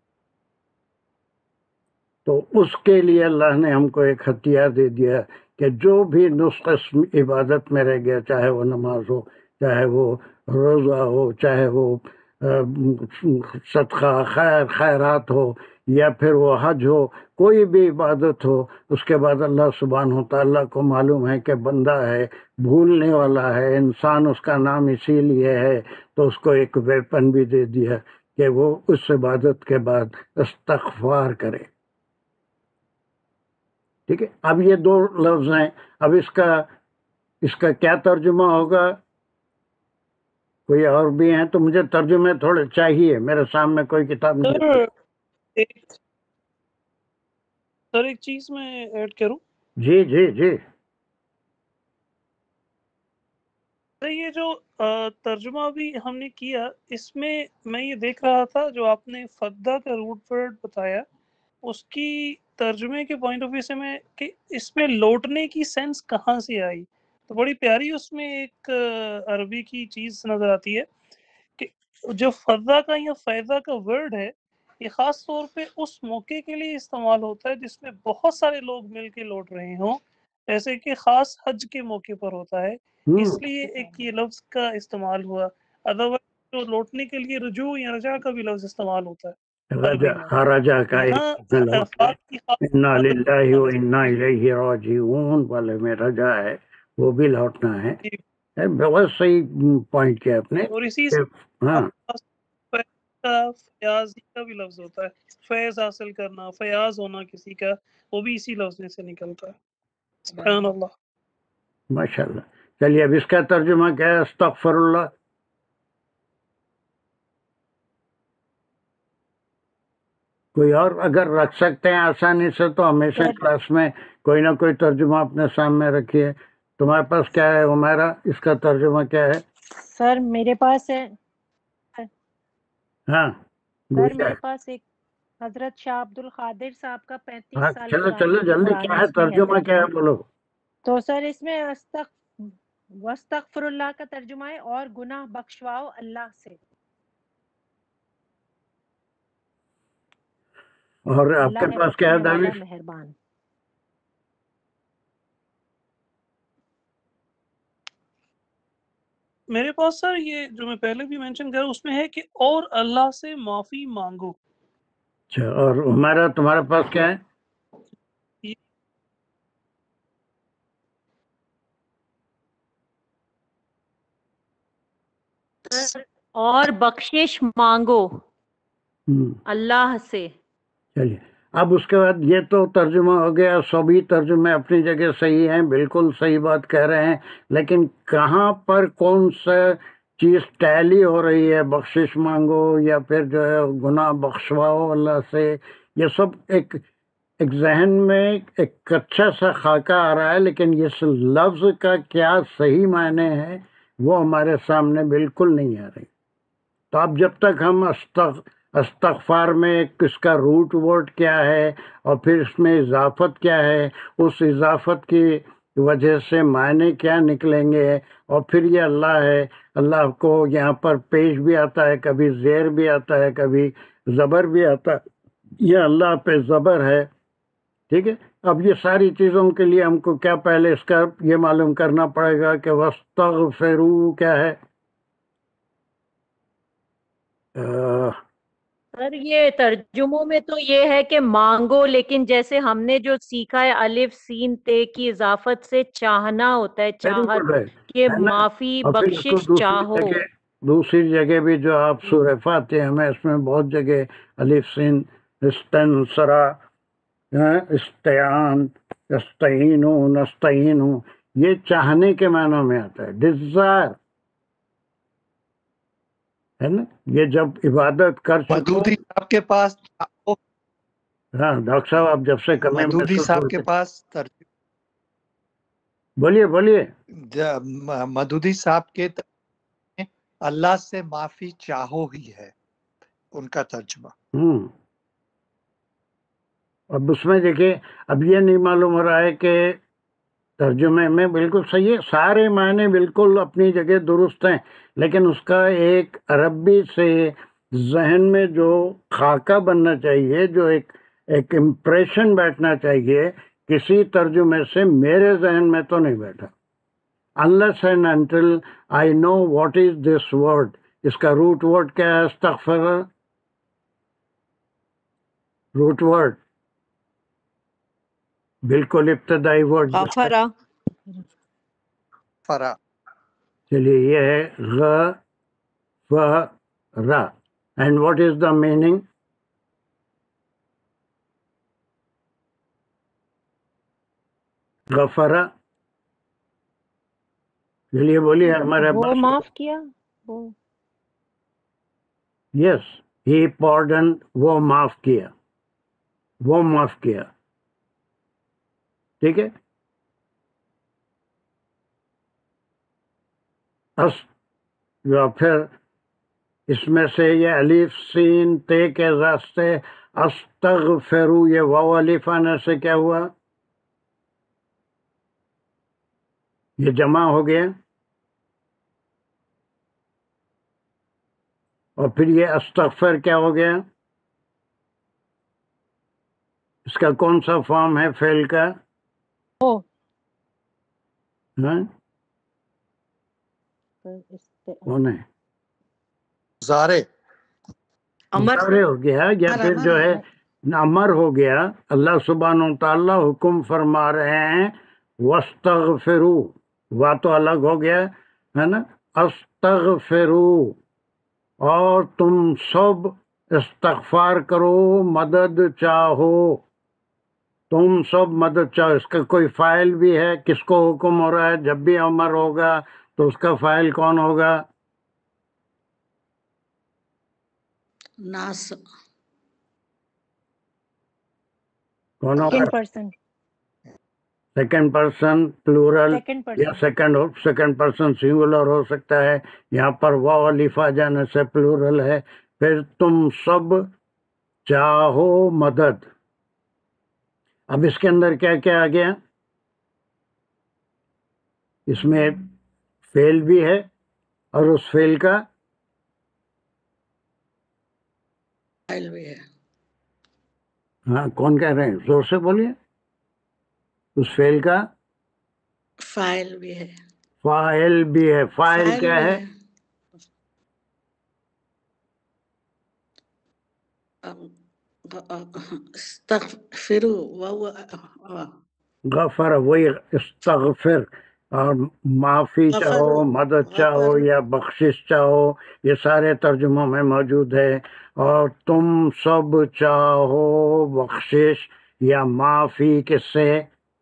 تو اس کے لیے اللہ نے ہم کو ایک ہتھیار دے دیا کہ جو بھی نقص عبادت میں رہ گیا، چاہے وہ نماز ہو، چاہے وہ روزہ ہو، چاہے وہ صدقہ خیر خیرات ہو، یا پھر وہ حج ہو، کوئی بھی عبادت ہو، اس کے بعد اللہ سبحانہ و تعالیٰ کو معلوم ہے کہ بندہ ہے، بھولنے والا ہے، انسان اس کا نام اسی لیے ہے، تو اس کو ایک ویپن بھی دے دیا کہ وہ اس عبادت کے بعد استغفار کرے۔ ٹھیک ہے، اب یہ دو لفظ ہیں، اب اس کا اس کا کیا ترجمہ ہوگا؟ کوئی اور بھی ہیں تو مجھے ترجمے تھوڑے چاہیے، میرے سامنے کوئی کتاب نہیں ہے۔ سر ایک سر ایک چیز میں ایڈ کروں؟ جی جی جی یہ جو ترجمہ بھی ہم نے کیا، اس میں میں یہ دیکھ رہا تھا جو آپ نے فدا کا روٹ ورڈ بتایا، اس کی ترجمے کے پوائنٹ آف ویو سے میں کہ اس میں لوٹنے کی سینس کہاں سے آئی، تو بڑی پیاری اس میں ایک عربی کی چیز نظر آتی ہے کہ جو فضا کا یا فیضا کا ورڈ ہے یہ خاص طور پہ اس موقع کے لیے استعمال ہوتا ہے جس میں بہت سارے لوگ مل کے لوٹ رہے ہوں، جیسے کہ خاص حج کے موقع پر ہوتا ہے، اس لیے ایک یہ لفظ کا استعمال ہوا۔ ادروائز جو لوٹنے کے لیے رجوع یا رجع کا بھی لفظ استعمال ہوتا ہے عربی رجا میں، رجا کا یہاں الفاظ کی خاص انا عادت للہ و نظر انا الیہ راجعون والے میں رجا ہے، وہ بھی لوٹنا ہے۔ بہت صحیح پوائنٹ کیا آپ نے اور اسی کہ ہاں فیض کا فیاضی کا بھی لفظ ہوتا ہے، فیض حاصل کرنا، فیاض ہونا کسی کا، وہ بھی اسی لفظ میں سے نکلتا ہے۔ سبحان اللہ۔ ماشاء اللہ۔ چلیے اب اس کا ترجمہ کیا ہے؟ استغفر اللہ۔ کوئی اور اگر رکھ سکتے ہیں آسانی سے تو ہمیشہ سر کلاس میں کوئی نہ کوئی ترجمہ اپنے سامنے رکھیے۔ تمہارے پاس کیا ہے عمیرہ، اس کا ترجمہ کیا ہے؟ سر میرے پاس ہے ہاں سر گویا میرے پاس ایک حضرت شاہ عبد القادر صاحب کا ہاں پینتیس سال چلو پرانی چلو جو جلدی، قرآن کیا ہے اس میں ہے ترجمہ کیا ترجمہ، ہے بولو۔ تو سر اس میں استغ- وستغفر اللہ کا ترجمہ ہے اور گناہ بخشواؤ اللہ سے، اور آپ اللہ کے ہے پاس کیا ہے بخشنے والا دانش؟ مہربان۔ میرے پاس سر یہ جو میں پہلے بھی مینشن کرا اس میں ہے کہ اور اللہ سے معافی مانگو۔ اچھا، اور ہمارا تمہارے پاس کیا ہے؟ یہ اور بخشش مانگو ہم، اللہ سے۔ چلیے اب اس کے بعد یہ تو ترجمہ ہو گیا، سبھی ترجمے اپنی جگہ صحیح ہیں، بالکل صحیح بات کہہ رہے ہیں، لیکن کہاں پر کون سا چیز ٹیلی ہو رہی ہے؟ بخشش مانگو یا پھر جو ہے گناہ بخشواؤ اللہ سے، یہ سب ایک ایک ذہن میں ایک اچھا سا خاکہ آ رہا ہے، لیکن اس لفظ کا کیا صحیح معنی ہے وہ ہمارے سامنے بالکل نہیں آ رہی۔ تو اب جب تک ہم استغ استغفار میں اس کا روٹ ورڈ کیا ہے اور پھر اس میں اضافت کیا ہے، اس اضافت کی وجہ سے معنی کیا نکلیں گے، اور پھر یہ اللہ ہے، اللہ کو یہاں پر پیش بھی آتا ہے، کبھی زیر بھی آتا ہے، کبھی زبر بھی آتا ہے، یہ اللہ پہ زبر ہے، ٹھیک ہے۔ اب یہ ساری چیزوں کے لیے ہم کو کیا پہلے اس کا یہ معلوم کرنا پڑے گا کہ وَاسْتَغْفِرُوا کیا ہے؟ آہ، سر یہ ترجموں میں تو یہ ہے کہ مانگو، لیکن جیسے ہم نے جو سیکھا ہے الف سین تے کی اضافت سے چاہنا ہوتا ہے، ویری چاہت گڈ ہے کہ ہے نا۔ معافی اور پھر اس کو بخشش دوسری چاہو۔ جگہ دوسری جگہ بھی جو آپ سورہ فاتحہ میں اس میں بہت جگہ الف سین استنصرا، ہاں، استعان، استعینو، نستعینو، یہ چاہنے کے معنوں میں آتا ہے، ڈیزائر، ہے نا۔ یہ جب عبادت کر چکو، مدودی صاحب کے پاس ہاں ڈاکٹر صاحب آپ جب سے کمی مدودی محسوس صاحب ہوتے، کے پاس ترجمہ بولیے بولیے۔ ج- مدودی صاحب کے ترجمے اللہ سے معافی چاہو ہی ہے ان کا ترجمہ۔ ہوں اب اس میں دیکھیے، اب یہ نہیں معلوم ہو رہا ہے کہ ترجمے میں بالکل صحیح ہے، سارے معنی بالکل اپنی جگہ درست ہیں، لیکن اس کا ایک عربی سے ذہن میں جو خاکہ بننا چاہیے، جو ایک ایک امپریشن بیٹھنا چاہیے، کسی ترجمے سے میرے ذہن میں تو نہیں بیٹھا۔ unless and until I know what is this word، اس کا روٹ ورڈ کیا ہے؟ استغفر، روٹ ورڈ بالکل ابتدائی ورڈ۔ غفرہ۔ فرا چلیے یہ ہے غ ف را، and what is the meaning? غفرا، چلیے بولیے ہمارے وہ پاس۔ معاف کیا، وہ یس، ہی پارڈن، وہ معاف کیا، وہ معاف کیا، ٹھیک ہے۔ اس یا پھر اس میں سے یہ الف سین تے کے راستے استغفرو یہ واو الف آنے سے کیا ہوا؟ یہ جمع ہو گیا، اور پھر یہ استغفر کیا ہو گیا؟ اس کا کون سا فارم ہے فعل کا؟ او ہاں کون ہے؟ زارے امر مضارع ہو گیا یا امر پھر امر جو ہے امر ہو گیا۔ اللہ سبحانہ و تعالیٰ حکم فرما رہے ہیں وَاسْتَغْفِرُوا، وا تو الگ ہو گیا ہے نا، استغفروا، اور تم سب استغفار کرو، مدد چاہو، تم سب مدد چاہو۔ اس کا کوئی فاعل بھی ہے؟ کس کو حکم ہو رہا ہے؟ جب بھی امر ہوگا تو اس کا فاعل کون ہوگا؟ ناس کون ہوگا؟ Second person second person plural second یا person second second person singular ہو سکتا ہے، یہاں پر واو الف آ جانے سے پلورل ہے۔ پھر تم سب چاہو مدد۔ اب اس کے اندر کیا کیا آ گیا؟ اس میں فعل بھی ہے اور اس فعل کا فائل بھی ہے، ہاں کون کہہ رہے ہیں؟ زور سے بولیے۔ اس فعل کا فائل بھی ہے، فاعل بھی ہے۔ فاعل فائل کیا بھی ہے؟ ہے، استغفروا وهو غفر، وہی استغفر، اور معافی غفر چاہو، مدد چاہو غفر یا بخشش چاہو، یہ سارے ترجموں میں موجود ہے۔ اور تم سب چاہو بخشش یا معافی کس سے؟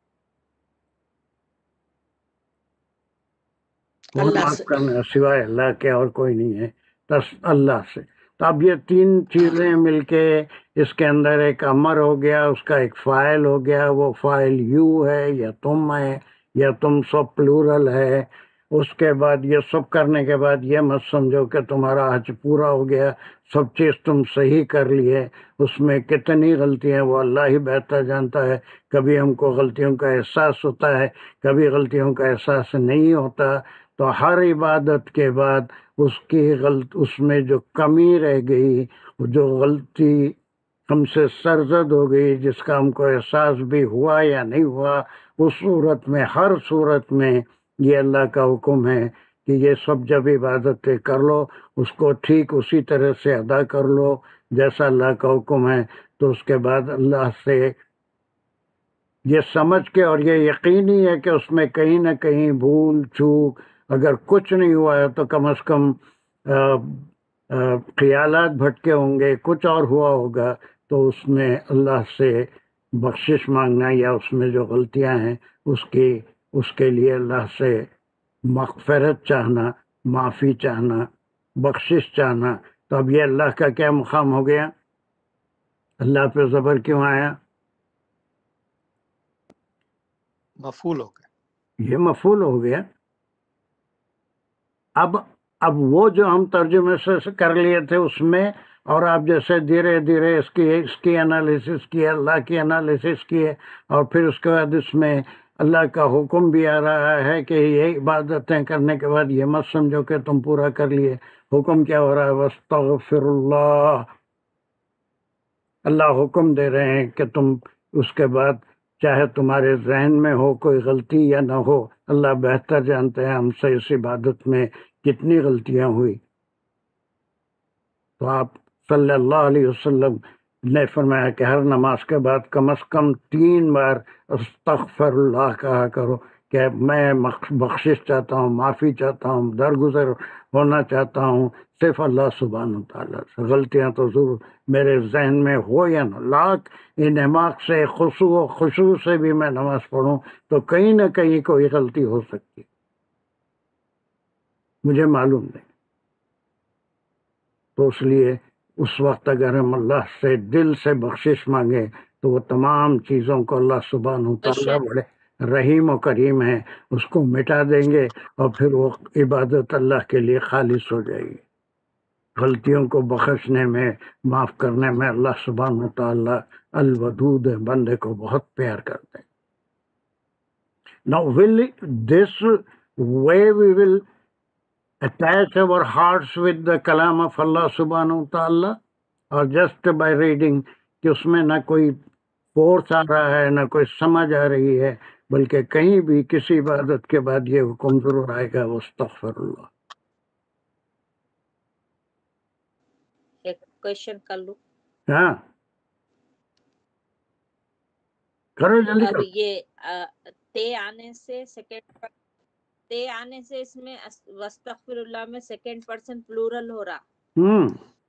کون اللہ معاف سے، کرنا سوائے اللہ کے اور کوئی نہیں ہے، بس اللہ سے۔ تو اب یہ تین چیزیں مل کے اس کے اندر ایک امر ہو گیا، اس کا ایک فاعل ہو گیا، وہ فاعل یو ہے یا تم ہے یا تم سب پلورل ہے۔ اس کے بعد یہ سب کرنے کے بعد یہ مت سمجھو کہ تمہارا حج پورا ہو گیا، سب چیز تم صحیح کر لیے، اس میں کتنی غلطیاں وہ اللہ ہی بہتر جانتا ہے۔ کبھی ہم کو غلطیوں کا احساس ہوتا ہے، کبھی غلطیوں کا احساس نہیں ہوتا۔ تو ہر عبادت کے بعد اس کی غلط اس میں جو کمی رہ گئی، جو غلطی ہم سے سرزد ہو گئی، جس کا ہم کو احساس بھی ہوا یا نہیں ہوا، اس صورت میں ہر صورت میں یہ اللہ کا حکم ہے کہ یہ سب جب عبادتیں کر لو اس کو ٹھیک اسی طرح سے ادا کر لو جیسا اللہ کا حکم ہے۔ تو اس کے بعد اللہ سے یہ سمجھ کے اور یہ یقینی ہے کہ اس میں کہیں نہ کہیں بھول چوک اگر کچھ نہیں ہوا ہے تو کم از کم آ، آ، خیالات بھٹکے ہوں گے، کچھ اور ہوا ہوگا، تو اس میں اللہ سے بخشش مانگنا یا اس میں جو غلطیاں ہیں اس کی اس کے لیے اللہ سے مغفرت چاہنا، معافی چاہنا، بخشش چاہنا۔ تو اب یہ اللہ کا کیا مقام ہو گیا؟ اللہ پہ زبر کیوں آیا؟ مفعول ہو گئے، یہ مفعول ہو گیا۔ اب اب وہ جو ہم ترجمے سے کر لیے تھے اس میں، اور آپ جیسے دھیرے دھیرے اس کی اس کی انالیسس کی، اللہ کی انالیسس کی ہے، اور پھر اس کے بعد اس میں اللہ کا حکم بھی آ رہا ہے کہ یہ عبادتیں کرنے کے بعد یہ مت سمجھو کہ تم پورا کر لیے۔ حکم کیا ہو رہا ہے؟ واستغفر اللہ۔ اللہ حکم دے رہے ہیں کہ تم اس کے بعد چاہے تمہارے ذہن میں ہو کوئی غلطی یا نہ ہو، اللہ بہتر جانتے ہیں ہم سے اس عبادت میں کتنی غلطیاں ہوئی۔ تو آپ صلی اللہ علیہ وسلم نے فرمایا کہ ہر نماز کے بعد کم از کم تین بار استغفر اللہ کہا کرو کہ میں بخشش چاہتا ہوں، معافی چاہتا ہوں، درگزر ہونا چاہتا ہوں صرف اللہ سبحانہ و تعالیٰ سے۔ غلطیاں تو ضرور میرے ذہن میں ہو یا نہ، لاکھ انعماق سے خشوع و خشوع سے بھی میں نماز پڑھوں تو کہیں نہ کہیں کوئی غلطی ہو سکتی، مجھے معلوم نہیں۔ تو اس لیے اس وقت اگر ہم اللہ سے دل سے بخشش مانگیں تو وہ تمام چیزوں کو اللہ سبحانہ و تعالیٰ بڑے رحیم و کریم ہے، اس کو مٹا دیں گے اور پھر وہ عبادت اللہ کے لیے خالص ہو جائے گی۔ غلطیوں کو بخشنے میں، معاف کرنے میں اللہ سبحانہ وتعالی الودود ہے، بندے کو بہت پیار کرتے ہیں. Now will this way we will attach our hearts with the kalam of Allah subhanahu wa ta'ala, or just by reading کہ اس میں نہ کوئی فورس آ رہا ہے نہ کوئی سمجھ آ رہی ہے، بلکہ کہیں بھی کسی عبادت کے بعد یہ حکم ضرور آئے گا واستغفر اللہ. ایک کوشچن کر لوں. ہاں کرو جلدی اب کرو. یہ آ، تے آنے سے سیکنڈ تے آنے سے اس میں اس- واستغفر اللہ میں سیکنڈ پرسن پلورل ہو رہا، ہوں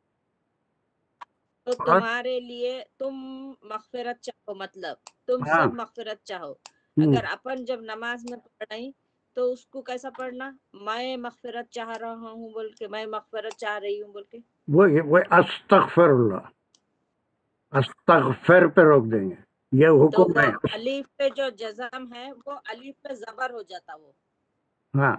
تو اور تمہارے لیے تم مغفرت چاہو، مطلب تم ہاں سب مغفرت چاہو. ہوں اگر اپن جب نماز میں پڑھ رہی تو اس کو کیسا پڑھنا؟ میں مغفرت چاہ رہا ہوں بول کے، میں مغفرت چاہ رہی ہوں بول کے. وہ وہ استغفر اللہ، استغفر پہ روک دیں گے، یہ تو حکم وہ ہے. الف پہ جو جزم ہے وہ الف پہ زبر ہو جاتا. وہ ہاں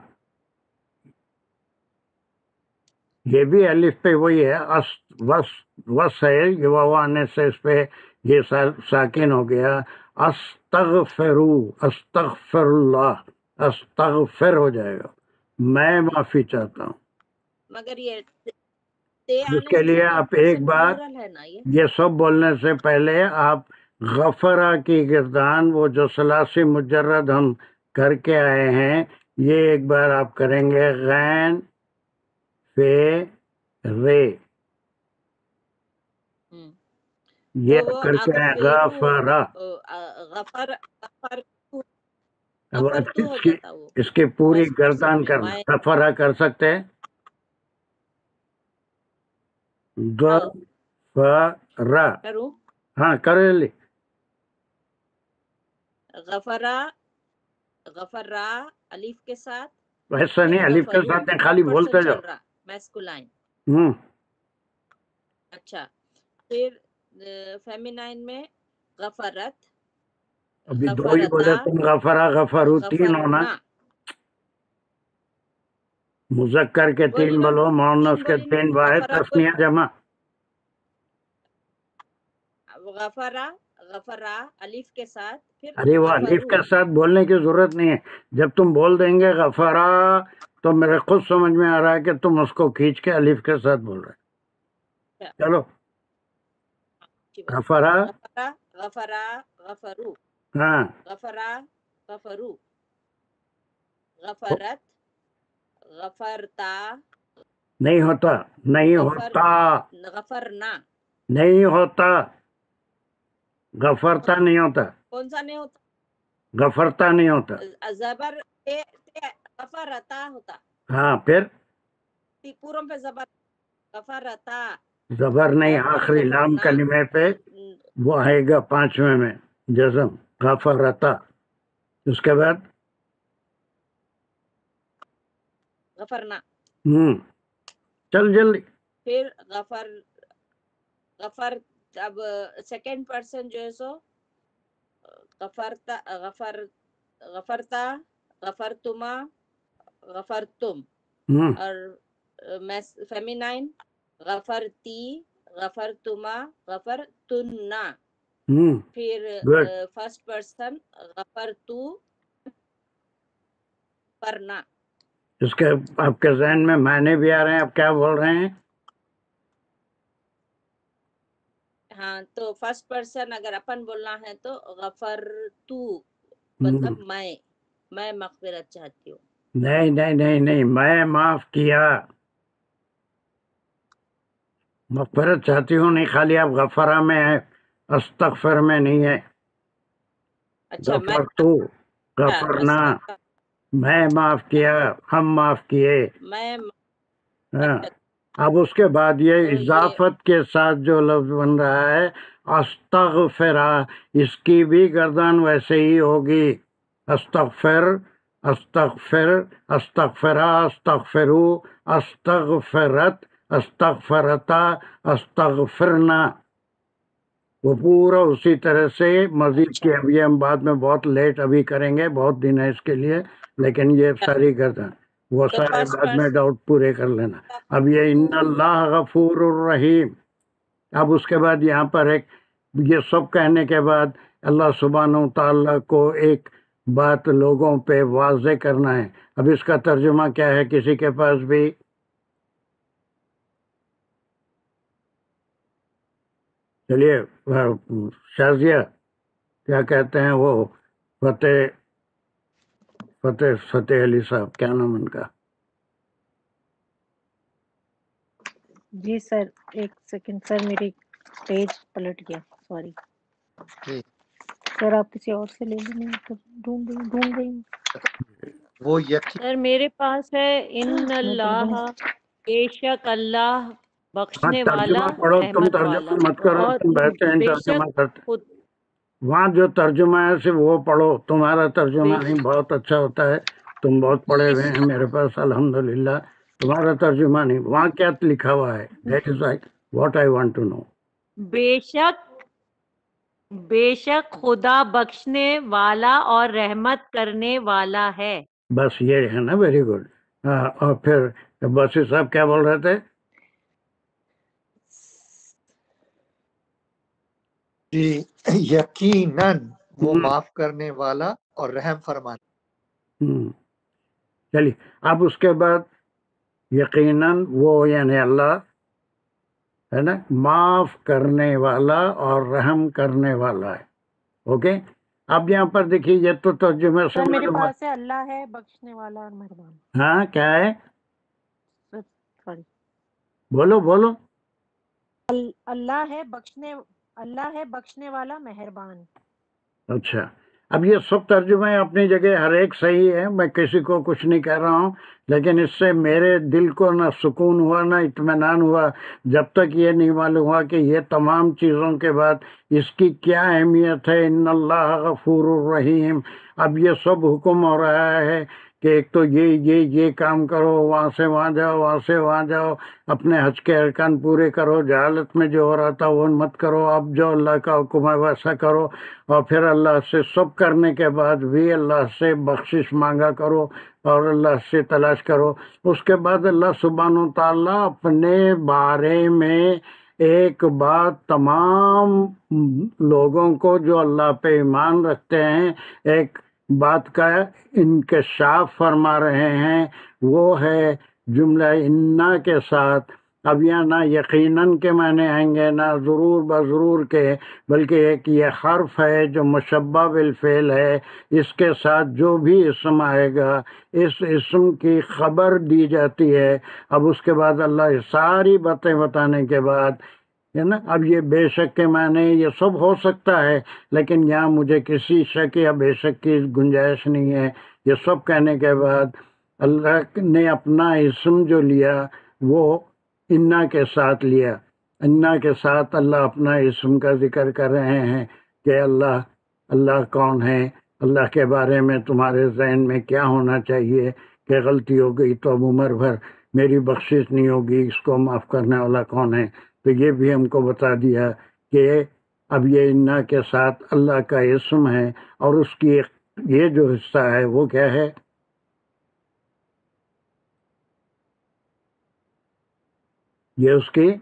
یہ بھی الف پہ وہی ہے، اس وس وس ہے، یہ واو آنے سے اس پہ یہ سا- ساکن ہو گیا. استغفرو، استغفر اللہ، استغفر ہو جائے گا، میں معافی چاہتا ہوں. مگر یہ تے اس آنے کے سے لیے سیکنڈ آپ ایک پرسن بات، پلورل ہے نا یہ. یہ سب بولنے سے پہلے آپ غفرہ کی گردان، وہ جو ثلاثی مجرد ہم کر کے آئے ہیں، یہ ایک بار آپ کریں گے، غین فے رے، ہم۔ یہ تو وہ کر کے آئے اغفرو غفرہ. غفر غفر اب غفر تو ہو اس کی جاتا وہ اس کی پوری فرسٹ پرسن گردان میں. کرنا، میں غفرہ کر سکتے ہیں، آؤ غفرہ. کروں. ہاں کرے لی. غفرا غفرا الف کے ساتھ، ایسا پھر نہیں الف کے غفرو ساتھ نہیں، تھرڈ خالی پرسن بولتے چل جاؤ. رہا میسکولائن. ہوں اچھا پھر فیمینائن میں غفرت، ابھی دو ہی بولے غفرتا، تم، غفرہ غفرو تین ہونا، غفرنا. مذکر کے بولی تین نا، بولو، مؤنث تین کے بولی نا. تین واحد، غفرت تسنیہ بولی، جمع. غفرا غفرا الف کے ساتھ، پھر ارے وہ الف غفرو. کے ساتھ بولنے کی ضرورت نہیں ہے، جب تم بول دیں گے غفرہ تو میرے خود سمجھ میں آ رہا ہے کہ تم اس کو کھینچ کے الف کے ساتھ بول رہے. چلو اچھی بات. غفرہ، غفرا غفرا غفرو، ہاں غفرا غفرو، غفرت، غفرتا، نہیں ہوتا، نہیں غفر ہوتا، غفرنا. نہیں ہوتا، غفرتا نہیں ہوتا، کون سا نہیں ہوتا؟ غفرتا نہیں ہوتا. زبر تے- تے- غفرتا ہوتا، ہاں پھر تی- پورم پہ زبر غفرتا، زبر نہیں، اور پھر آخری لام غفرنا. کلمے پہ وہ آئے گا پانچویں میں جزم، غفرتا. اس کے بعد غفرنا، ہوں چل جلدی. پھر غفر غفر. اب سیکنڈ پرسن جو ہے سو غفرتا غفر غفرتا، غفرتما، غفرتم. ہوں اور فیمینائن غفرتی، غفرتما، غفرتنا. ہوں پھر گڈ. فرسٹ پرسن غفرتو، پرنا. اس کے آپ کے ذہن میں معنی بھی آ رہے ہیں، آپ کیا بول رہے ہیں؟ ہاں تو فرسٹ پرسن اگر اپن بولنا ہے تو غفرتو، ہوں، مطلب میں میں مغفرت چاہتی ہوں. نہیں نہیں نہیں نہیں، میں معاف کیا، مغفرت چاہتی ہوں نہیں، خالی آپ غفرہ میں ہے، استغفر میں نہیں ہے. اچھا میں غفرتو، غفرنا، میں معاف کیا، ہم معاف کیے. میں ہاں اب اس کے بعد یہ تو یہ اضافت کے ساتھ جو لفظ بن رہا ہے استغفرہ، اس کی بھی گردان ویسے ہی ہوگی، استغفر، استغفر، استغفرہ، استغفرو، استغفرت، استغفرتا، استغفرنا، وہ پورا اسی طرح سے مزید اچھا کی. ابھی ہم بعد میں بہت لیٹ ابھی کریں گے، بہت دن ہے اس کے لیے، لیکن یہ ساری گردان وہ تو سارے فرسٹ بعد میں پرسن ڈاؤٹ پورے کر لینا. اب یہ ان اللہ غفور الرحیم. اب اس کے بعد یہاں پر ایک یہ سب کہنے کے بعد اللہ سبحانہ تعالیٰ کو ایک بات لوگوں پہ واضح کرنا ہے. اب اس کا ترجمہ کیا ہے کسی کے پاس بھی؟ چلیے شازیہ کیا کہتے ہیں وہ فتح فتح فتح علی صاحب کیا نام ان کا؟ جی سر ایک سیکنڈ سر میری پیج پلٹ گیا سوری جی سر آپ کسی اور سے لے لیں میں تو ڈھونڈ رہی ہوں ڈھونڈ رہی ہوں وہ یقین سر میرے پاس ہے ان میں تو اللہ بہت بے شک اللہ ہاں بخشنے والا ترجمہ پڑھو، تم رحمت ترجمہ والا مت کرو، اور تم بیٹھے ہیں بے ترجمہ شک کرتے. خود وہاں جو ترجمہ ہے صرف وہ پڑھو، تمہارا ترجمہ بے نہیں بہت اچھا ہوتا ہے، تم بہت پڑھے ہوئے ہیں میرے پاس الحمدللہ. تمہارا ترجمہ نہیں، وہاں کیا لکھا ہوا ہے؟ That is what I want to know. بے شک بے شک خدا بخشنے والا اور رحمت کرنے والا ہے. بس یہ ہے نا، ویری گڈ. اور پھر بسی صاحب کیا بول رہے تھے؟ جی یقیناً وہ ہم، معاف کرنے والا اور رحم فرمانے. ہم. چلیے اب اس کے بعد یقیناً وہ یعنی اللہ ہے نا معاف کرنے والا اور رحم کرنے والا ہے. اوکے. اب یہاں پر دیکھیے یہ تو ترجمے سے سر میرے معلوم ہے. پاس ہے اللہ ہے بخشنے والا اور مہربان. ہاں کیا ہے؟ سوری بولو بولو. اللہ ہے بخشنے اللہ ہے بخشنے والا مہربان. اچھا اب یہ سب ترجمے اپنی جگہ ہر ایک صحیح ہے، میں کسی کو کچھ نہیں کہہ رہا ہوں، لیکن اس سے میرے دل کو نہ سکون ہوا نہ اطمینان ہوا جب تک یہ نہیں معلوم ہوا کہ یہ تمام چیزوں کے بعد اس کی کیا اہمیت ہے. ان اللہ غفور الرحیم. اب یہ سب حکم ہو رہا ہے کہ ایک تو یہ یہ یہ کام کرو، وہاں سے وہاں جاؤ، وہاں سے وہاں جاؤ، اپنے حج کے ارکان پورے کرو، جہالت میں جو ہو رہا تھا وہ مت کرو، اب جو اللہ کا حکم ہے ویسا کرو. اور پھر اللہ سے سب کرنے کے بعد بھی اللہ سے بخشش مانگا کرو اور اللہ سے تلاش کرو. اس کے بعد اللہ سبحانہ تعالیٰ اپنے بارے میں ایک بات تمام لوگوں کو جو اللہ پہ ایمان رکھتے ہیں ایک بات کا انکشاف فرما رہے ہیں، وہ ہے جملہ انا کے ساتھ. اب یہاں نہ یقیناً کے معنی آئیں گے نہ ضرور بضرور کے، بلکہ ایک یہ حرف ہے جو مشبہ بالفعل ہے، اس کے ساتھ جو بھی اسم آئے گا اس اسم کی خبر دی جاتی ہے. اب اس کے بعد اللہ ساری باتیں بتانے کے بعد ہے نا اب یہ بے شک کے معنی یہ سب ہو سکتا ہے، لیکن یہاں مجھے کسی شک یا بے شک کی گنجائش نہیں ہے. یہ سب کہنے کے بعد اللہ نے اپنا اسم جو لیا وہ انا کے ساتھ لیا. انا کے ساتھ اللہ اپنا اسم کا ذکر کر رہے ہیں کہ اللہ اللہ کون ہے، اللہ کے بارے میں تمہارے ذہن میں کیا ہونا چاہیے کہ غلطی ہو گئی تو اب عمر بھر میری بخشش نہیں ہوگی، اس کو معاف کرنے والا کون ہے. تو یہ بھی ہم کو بتا دیا کہ اب یہ انا کے ساتھ اللہ کا اسم ہے اور اس کی یہ جو حصہ ہے وہ کیا ہے؟ یہ اس کی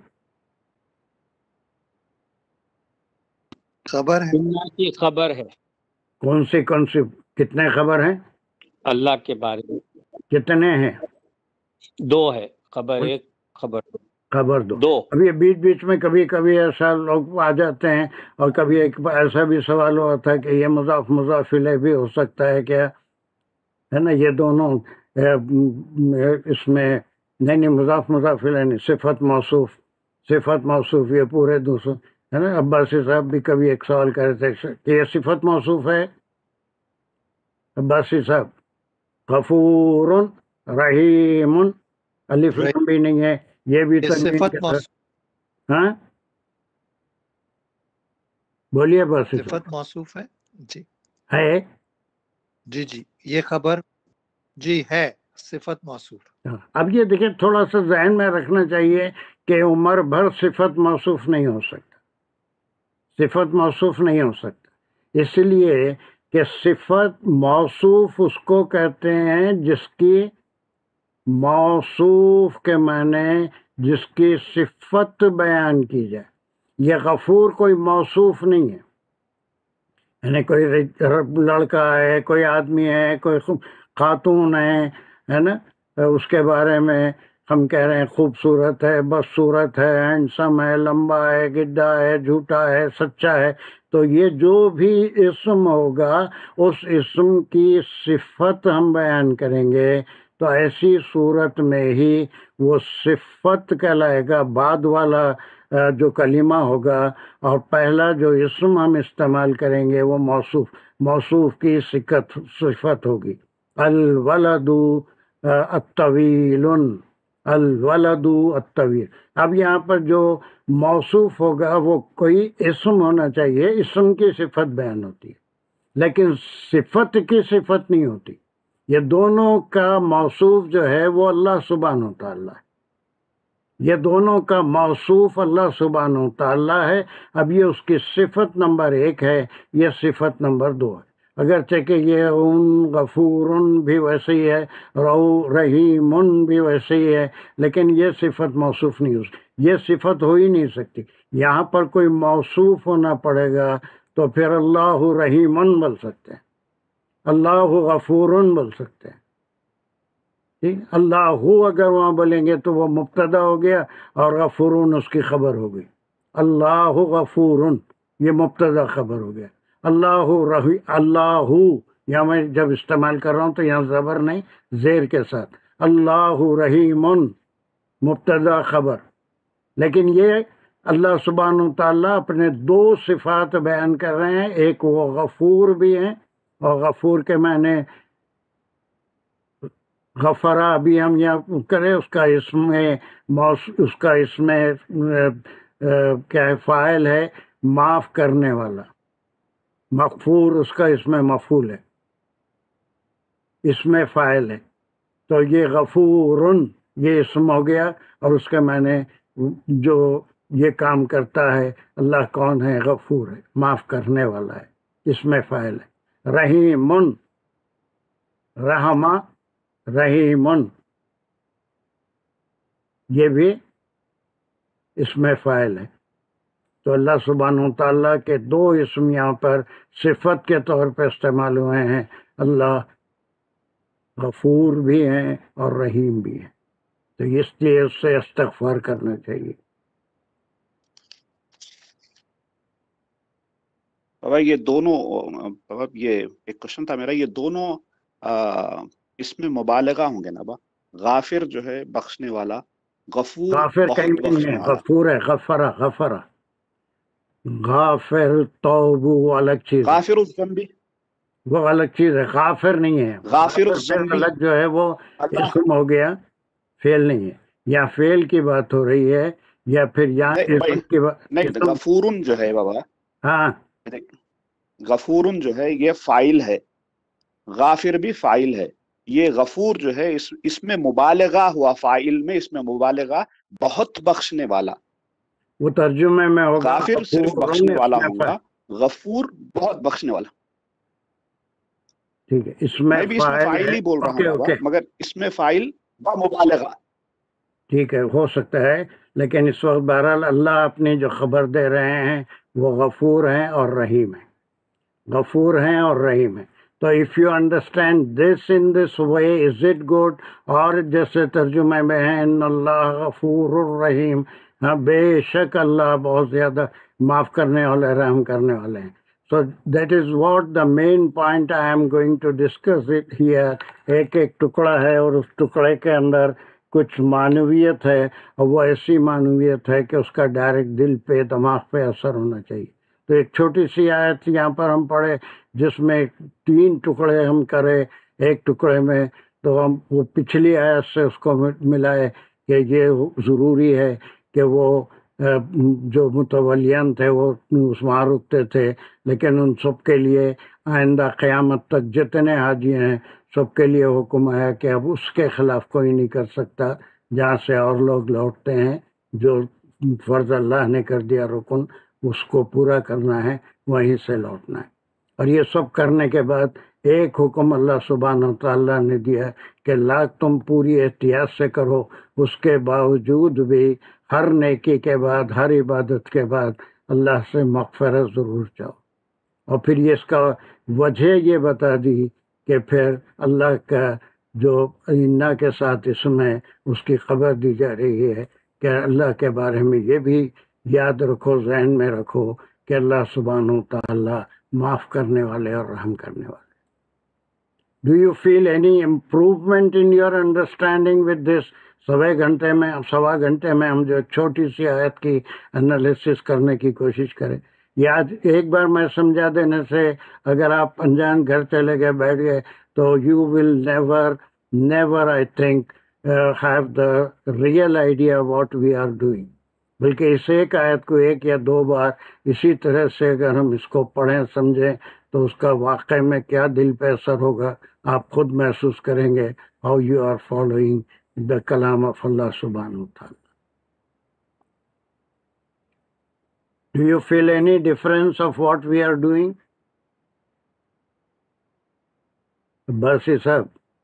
خبر ہے، اللہ کی خبر ہے. کون سی کون سی کتنے خبر ہیں؟ اللہ کے بارے میں کتنے ہیں؟ دو ہے خبر، ایک خبر دو. خبر دو. دو اب یہ بیچ بیچ میں کبھی کبھی ایسا لوگ آ جاتے ہیں اور کبھی ایک ایسا بھی سوال ہوا تھا کہ یہ مضاف مضاف الیہ بھی ہو سکتا ہے کیا، ہے نا؟ یہ دونوں اس میں نہیں نہیں مضاف مضاف الیہ نہیں، صفت موصوف صفت موصوف یہ پورے دوسرے ہے نا. عباسی صاحب بھی کبھی ایک سوال کر رہے تھے کہ یہ صفت موصوف ہے. عباسی صاحب غفور رحیم الف لام بھی نہیں ہے، یہ بھی یہ تنوین صفت کے موصوف ساتھ. ہاں بولیے عباسی صاحب. صفت موصوف ہے. جی ہے جی جی یہ خبر جی ہے صفت موصوف. اب یہ دیکھیں تھوڑا سا ذہن میں رکھنا چاہیے کہ عمر بھر صفت موصوف نہیں ہو سکتا، صفت موصوف نہیں ہو سکتا، اس لیے کہ صفت موصوف اس کو کہتے ہیں جس کی موصوف کے معنی جس کی صفت بیان کی جائے. یہ غفور کوئی موصوف نہیں ہے، یعنی کوئی لڑکا ہے، کوئی آدمی ہے، کوئی خاتون ہے ہے نا، اس کے بارے میں ہم کہہ رہے ہیں خوبصورت ہے، بدصورت ہے، ہینڈسم ہے، لمبا ہے، گڈا ہے، جھوٹا ہے، سچا ہے. تو یہ جو بھی اسم ہوگا اس اسم کی صفت ہم بیان کریں گے تو ایسی صورت میں ہی وہ صفت کہلائے گا. بعد والا جو کلمہ ہوگا اور پہلا جو اسم ہم استعمال کریں گے وہ موصوف موصوف کی صفت صفت ہوگی. الولد الطویل، الولد الطویل. اب یہاں پر جو موصوف ہوگا وہ کوئی اسم ہونا چاہیے، اسم کی صفت بیان ہوتی ہے لیکن صفت کی صفت نہیں ہوتی. یہ دونوں کا موصوف جو ہے وہ اللہ سبحانہ و تعالیٰ ہے، یہ دونوں کا موصوف اللہ سبحانہ و تعالیٰ ہے. اب یہ اس کی صفت نمبر ایک ہے، یہ صفت نمبر دو ہے. اگرچہ کہ یہ ان غفور بھی ویسے ہی ہے، رو رحیم بھی ویسے ہی ہے، لیکن یہ صفت موصوف نہیں ہو سکتی، یہ صفت ہو ہی نہیں سکتی. یہاں پر کوئی موصوف ہونا پڑے گا تو پھر اللہ رحیم بول سکتے ہیں، اللہ غفور بول سکتے ہیں. ٹھیک، اللہ اگر وہاں بولیں گے تو وہ مبتدا ہو گیا اور غفورن اس کی خبر ہو گئی. اللہ غفورن یہ مبتدا خبر ہو گیا. اللہ رحی اللہ یہاں میں جب استعمال کر رہا ہوں تو یہاں زبر نہیں، زیر کے ساتھ. اللہ رحیم مبتدا خبر. لیکن یہ اللہ سبحانہ و تعالیٰ اپنے دو صفات بیان کر رہے ہیں، ایک وہ غفور بھی ہیں اور غفور کے معنی غفرہ بھی ہم یہاں کریں، اس کا اسم اس کا اسم کیا ہے، فاعل ہے معاف کرنے والا. مغفور اس کا اسم مفعول ہے، اسم فاعل ہے. تو یہ غفورن یہ اسم ہو گیا اور اس کے معنی جو یہ کام کرتا ہے اللہ کون ہے، غفور ہے، معاف کرنے والا ہے، اسم فاعل ہے. رحیمن رحمہ رحیمن یہ بھی اسم فاعل ہے. تو اللہ سبحانہ و تعالیٰ کے دو اسم یہاں پر صفت کے طور پہ استعمال ہوئے ہیں. اللہ غفور بھی ہیں اور رحیم بھی ہیں، تو اس لیے اس سے استغفار کرنا چاہیے. بابا یہ دونوں بابا یہ ایک کوشچن تھا میرا، یہ دونوں اس میں مبالغہ ہوں گے نا با؟ غافر جو ہے بخشنے والا، غفور غافر بہت کہیں نہیں بخشنے ہے، والا. غفور ہے، غفرہ غفرہ. غافر توبو وہ الگ چیز ہے، غافر الذنب بھی وہ الگ چیز ہے، غافر نہیں ہے. غافر غافر الذنب سے الگ جو ہے وہ اللہ اسم ہو گیا، فعل نہیں ہے. یا فعل کی بات ہو رہی ہے یا پھر یا نہیں بھائی، اسم کی بات. نہیں اسم غفورن جو ہے بابا، ہاں غفورن جو ہے یہ فائل ہے، غافر بھی فائل ہے. یہ غفور جو ہے اس اس میں مبالغہ ہوا، فائل میں اس میں مبالغہ، بہت بخشنے والا. وہ ترجمے میں ہوگا غافر صرف غفور بخشنے والا اس میں ہوگا، غفور بہت بخشنے والا. ٹھیک ہے، اس میں میں بھی اس میں فاعل فائل ہے. ہی بول رہا اوکے ہوں اوکے بابا، مگر اس میں فائل بمبالغہ. ٹھیک ہے، ہو سکتا ہے، لیکن اس وقت بہرحال اللہ اپنی جو خبر دے رہے ہیں وہ غفور ہیں اور رحیم ہیں، غفور ہیں اور رحیم ہیں. تو if you understand this in this way is it good. اور جیسے ترجمے میں ہے ان اللہ غفور الرحیم، ہاں بے شک اللہ بہت زیادہ معاف کرنے والے، رحم کرنے والے ہیں. So that is what the main point I am going to discuss it here. ایک ایک ٹکڑا ہے اور اس ٹکڑے کے اندر کچھ معنویت ہے، اور وہ ایسی معنویت ہے کہ اس کا ڈائریکٹ دل پہ، دماغ پہ اثر ہونا چاہیے. تو ایک چھوٹی سی آیت یہاں پر ہم پڑھے جس میں تین ٹکڑے ہم کرے ایک ٹکڑے میں، تو ہم وہ پچھلی آیت سے اس کو ملائے کہ یہ ضروری ہے کہ وہ جو متولیان تھے وہ اس وہاں رکتے تھے، لیکن ان سب کے لیے آئندہ قیامت تک جتنے حاجی ہیں سب کے لیے حکم ہے کہ اب اس کے خلاف کوئی نہیں کر سکتا جہاں سے اور لوگ لوٹتے ہیں. جو فرض اللہ نے کر دیا رکن اس کو پورا کرنا ہے، وہیں سے لوٹنا ہے. اور یہ سب کرنے کے بعد ایک حکم اللہ سبحانہ و تعالیٰ نے دیا کہ لاکھ تم پوری احتیاط سے کرو، اس کے باوجود بھی ہر نیکی کے بعد، ہر عبادت کے بعد اللہ سے مغفرت ضرور چاہو۔ اور پھر یہ اس کا وجہ یہ بتا دی کہ پھر اللہ کا جو انا کے ساتھ اس میں اس کی خبر دی جا رہی ہے کہ اللہ کے بارے میں یہ بھی یاد رکھو، ذہن میں رکھو کہ اللہ سبحانہ و تعالیٰ معاف کرنے والے اور رحم کرنے والے۔ Do you feel any improvement in your understanding with this؟ سوے گھنٹے میں سوا گھنٹے میں ہم جو چھوٹی سی آیت کی انالیسس کرنے کی کوشش کریں، یہ آج ایک بار میں سمجھا دینے سے اگر آپ انجان گھر چلے گئے بیٹھ گئے تو you will never never I think have the real idea what we are doing, بلکہ اس ایک آیت کو ایک یا دو بار اسی طرح سے اگر ہم اس کو پڑھیں سمجھیں تو اس کا واقعی میں کیا دل پہ اثر ہوگا آپ خود محسوس کریں گے۔ How you are following the کلام آف اللہ سبحانہ و تعالیٰ۔ Do you feel any difference of what we are doing؟ بس صاحب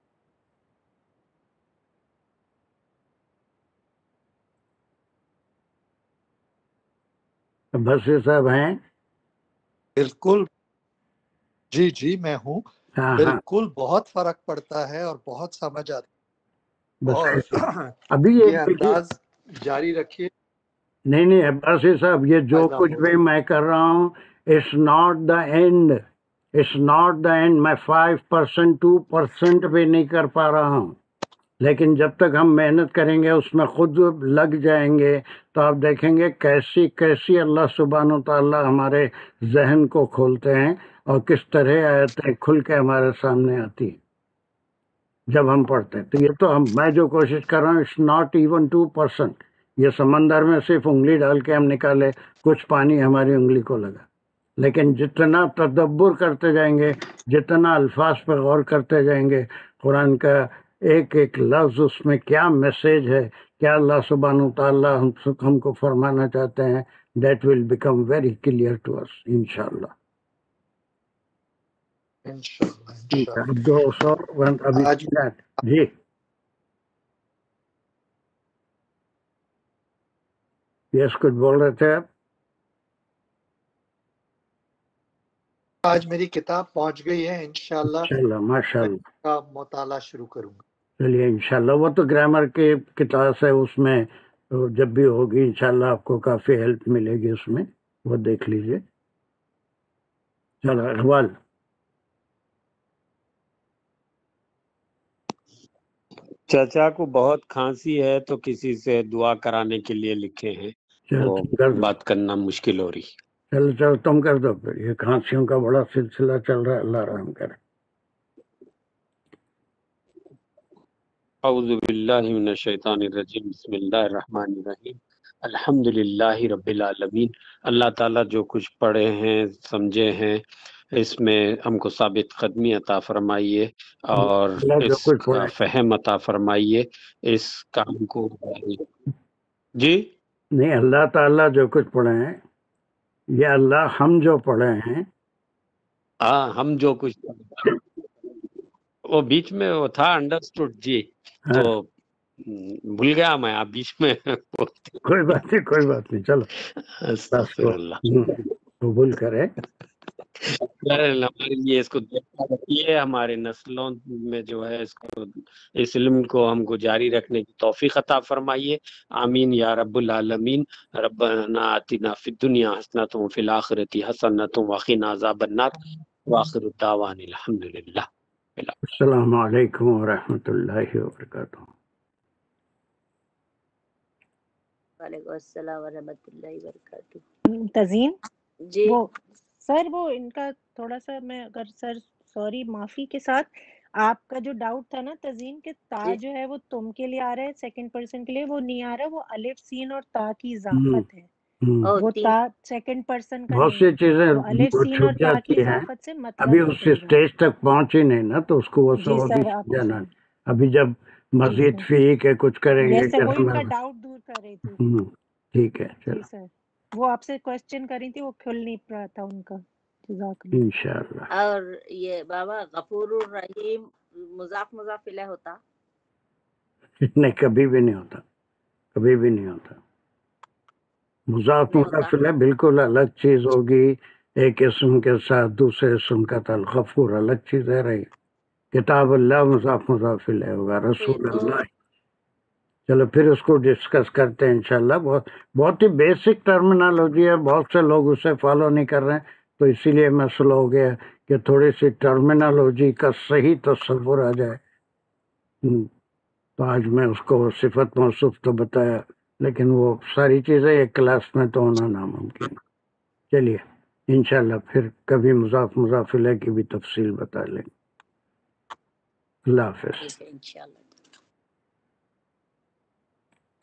بس صاحب ہیں؟ بالکل جی جی میں ہوں۔ ہاں ہاں بالکل بہت فرق پڑتا ہے اور بہت سمجھ آتا ہے، بس اور ابھی یہ یہ انداز جاری رکھیے۔ نہیں نہیں عباسی صاحب، یہ جو فائدہ کچھ ہوگا۔ بھی میں کر رہا ہوں it's not the end, it's not the end. میں فائیو پرسینٹ ٹو پرسینٹ بھی نہیں کر پا رہا ہوں، لیکن جب تک ہم محنت کریں گے اس میں خود لگ جائیں گے تو آپ دیکھیں گے کیسی کیسی اللہ سبحانہ و تعالیٰ ہمارے ذہن کو کھولتے ہیں اور کس طرح آیتیں کھل کے ہمارے سامنے آتی ہیں جب ہم پڑھتے ہیں۔ تو یہ تو ہم میں جو کوشش کر رہا ہوں it's not even two percent. یہ سمندر میں صرف انگلی ڈال کے ہم نکالے، کچھ پانی ہماری انگلی کو لگا، لیکن جتنا تدبر کرتے جائیں گے، جتنا الفاظ پہ غور کرتے جائیں گے، قرآن کا ایک ایک لفظ اس میں کیا میسیج ہے، کیا اللہ سبحانہ و تعالیٰ ہم ہم کو فرمانا چاہتے ہیں، that will become very clear to us انشاءاللہ۔ انشاءاللہ ٹھیک ہے، انشاءاللہ۔ اب دو سو ابھی آج جی یس کچھ بول رہے تھے آپ؟ آج میری کتاب پہنچ گئی ہے، انشاءاللہ انشاءاللہ ماشاء میں اللہ۔ اس کا مطالعہ شروع کروں گا۔ چلیے انشاءاللہ، وہ تو گرامر کی کلاس ہے، اس میں جب بھی ہوگی انشاءاللہ آپ کو کافی ہیلپ ملے گی، اس میں وہ دیکھ لیجئے۔ چلو اقبال۔ چچا کو بہت کھانسی ہے تو کسی سے دعا کرانے کے لیے لکھے ہیں، چلو وہ تم کر دو، بات کرنا مشکل ہو رہی۔ چلو چلو تم کر دو پھر، یہ کھانسیوں کا بڑا سلسلہ چل رہا ہے، اللہ رحم کرے۔ اعوذ باللہ من الشیطان الرجیم، بسم اللہ الرحمن الرحیم، الحمد للہ رب العالمین۔ اللہ تعالیٰ جو کچھ پڑھے ہیں سمجھے ہیں اس میں ہم کو ثابت قدمی عطا فرمائیے اور اللہ جو اس کچھ کا پڑھے فہم عطا فرمائیے، اس کام کو جی نہیں، اللہ تعالیٰ جو کچھ پڑھے ہیں، یہ اللہ ہم جو پڑھے ہیں، ہاں ہم جو کچھ وہ بیچ میں وہ تھا انڈرسٹوڈ جی، ہاں تو م، بھول گیا میں، آپ بیچ میں کوئی بات نہیں کوئی بات نہیں، چلو بس استغفر کو اللہ۔ ہم، قبول کرے۔ ہمارے لیے اس کو دیکھا رکھیے، ہمارے نسلوں میں جو ہے اس کو اس علم کو ہم کو جاری رکھنے کی توفیق عطا فرمائیے، آمین یا رب العالمین۔ ربنا آتنا فی الدنیا حسنۃ وفی الآخرۃ حسنۃ وقنا عذاب النار، وآخر الدعوانا الحمد للہ۔ السلام علیکم ورحمۃ اللہ وبرکاتہ۔ وعلیکم السلام ورحمۃ اللہ وبرکاتہ۔ تزین جی وہ سر وہ ان کا تھوڑا سا میں اگر سر سوری معافی کے ساتھ آپ کا جو ڈاؤٹ تھا نا تزین کہ تا جی جو ہے وہ تم کے لیے آ رہا ہے سیکنڈ پرسن کے لیے، وہ نہیں آ رہا، وہ الف سین اور تا کی ہم، اضافت ہے، ہم، او وہ تین تا سیکنڈ پرسن کا بہت نہیں سی ہے، چیزیں وہ الف وہ سین اور چھپ تا کی جاتی ہیں، اضافت سے ابھی مطلب اس نکل رہا اسٹیج تک پہنچی نہیں نا، تو اس کو وہ ہے۔ سب جی ابھی سر آپ سمجھانا ہے۔ ابھی جب جی مزید سر فی کے کچھ کریں گے یس سر کہ وہی ان کا ہمیں ڈاؤٹ دور کر رہی تھی۔ ہم، ٹھیک ہے جی چلو۔ سر وہ آپ سے کوشچن کر رہی تھی، وہ کھل نہیں رہا تھا ان کا۔ جزاک اللہ۔ انشاءاللہ۔ اور یہ بابا غفور الرحیم مضاف مضاف الیہ ہوتا؟ نہیں، کبھی بھی نہیں ہوتا، کبھی بھی نہیں ہوتا۔ مضاف نہیں مضاف ہوتا؟ الیہ بالکل الگ چیز ہوگی، ایک اسم کے ساتھ دوسرے اسم کا تعلق۔ غفور الگ چیز ہے رہی، کتاب اللہ مضاف مضاف الیہ ہوگا، اوکے، رسول تو اللہ۔ چلو پھر اس کو ڈسکس کرتے ہیں انشاءاللہ۔ بہت بہت ہی بیسک ٹرمینالوجی ہے، بہت سے لوگ اسے فالو نہیں کر رہے ہیں، تو اسی لیے مسئلہ ہو گیا کہ تھوڑی سی ٹرمینالوجی کا صحیح تصور آ جائے۔ ہم، تو آج میں اس کو صفت موصوف تو بتایا، لیکن وہ ساری چیزیں ایک کلاس میں تو ہونا ناممکن ہے۔ چلیے انشاءاللہ پھر کبھی مضاف مضاف الیہ کی بھی تفصیل بتا لیں گے۔ اللہ حافظ۔ ٹھیک ہے انشاءاللہ۔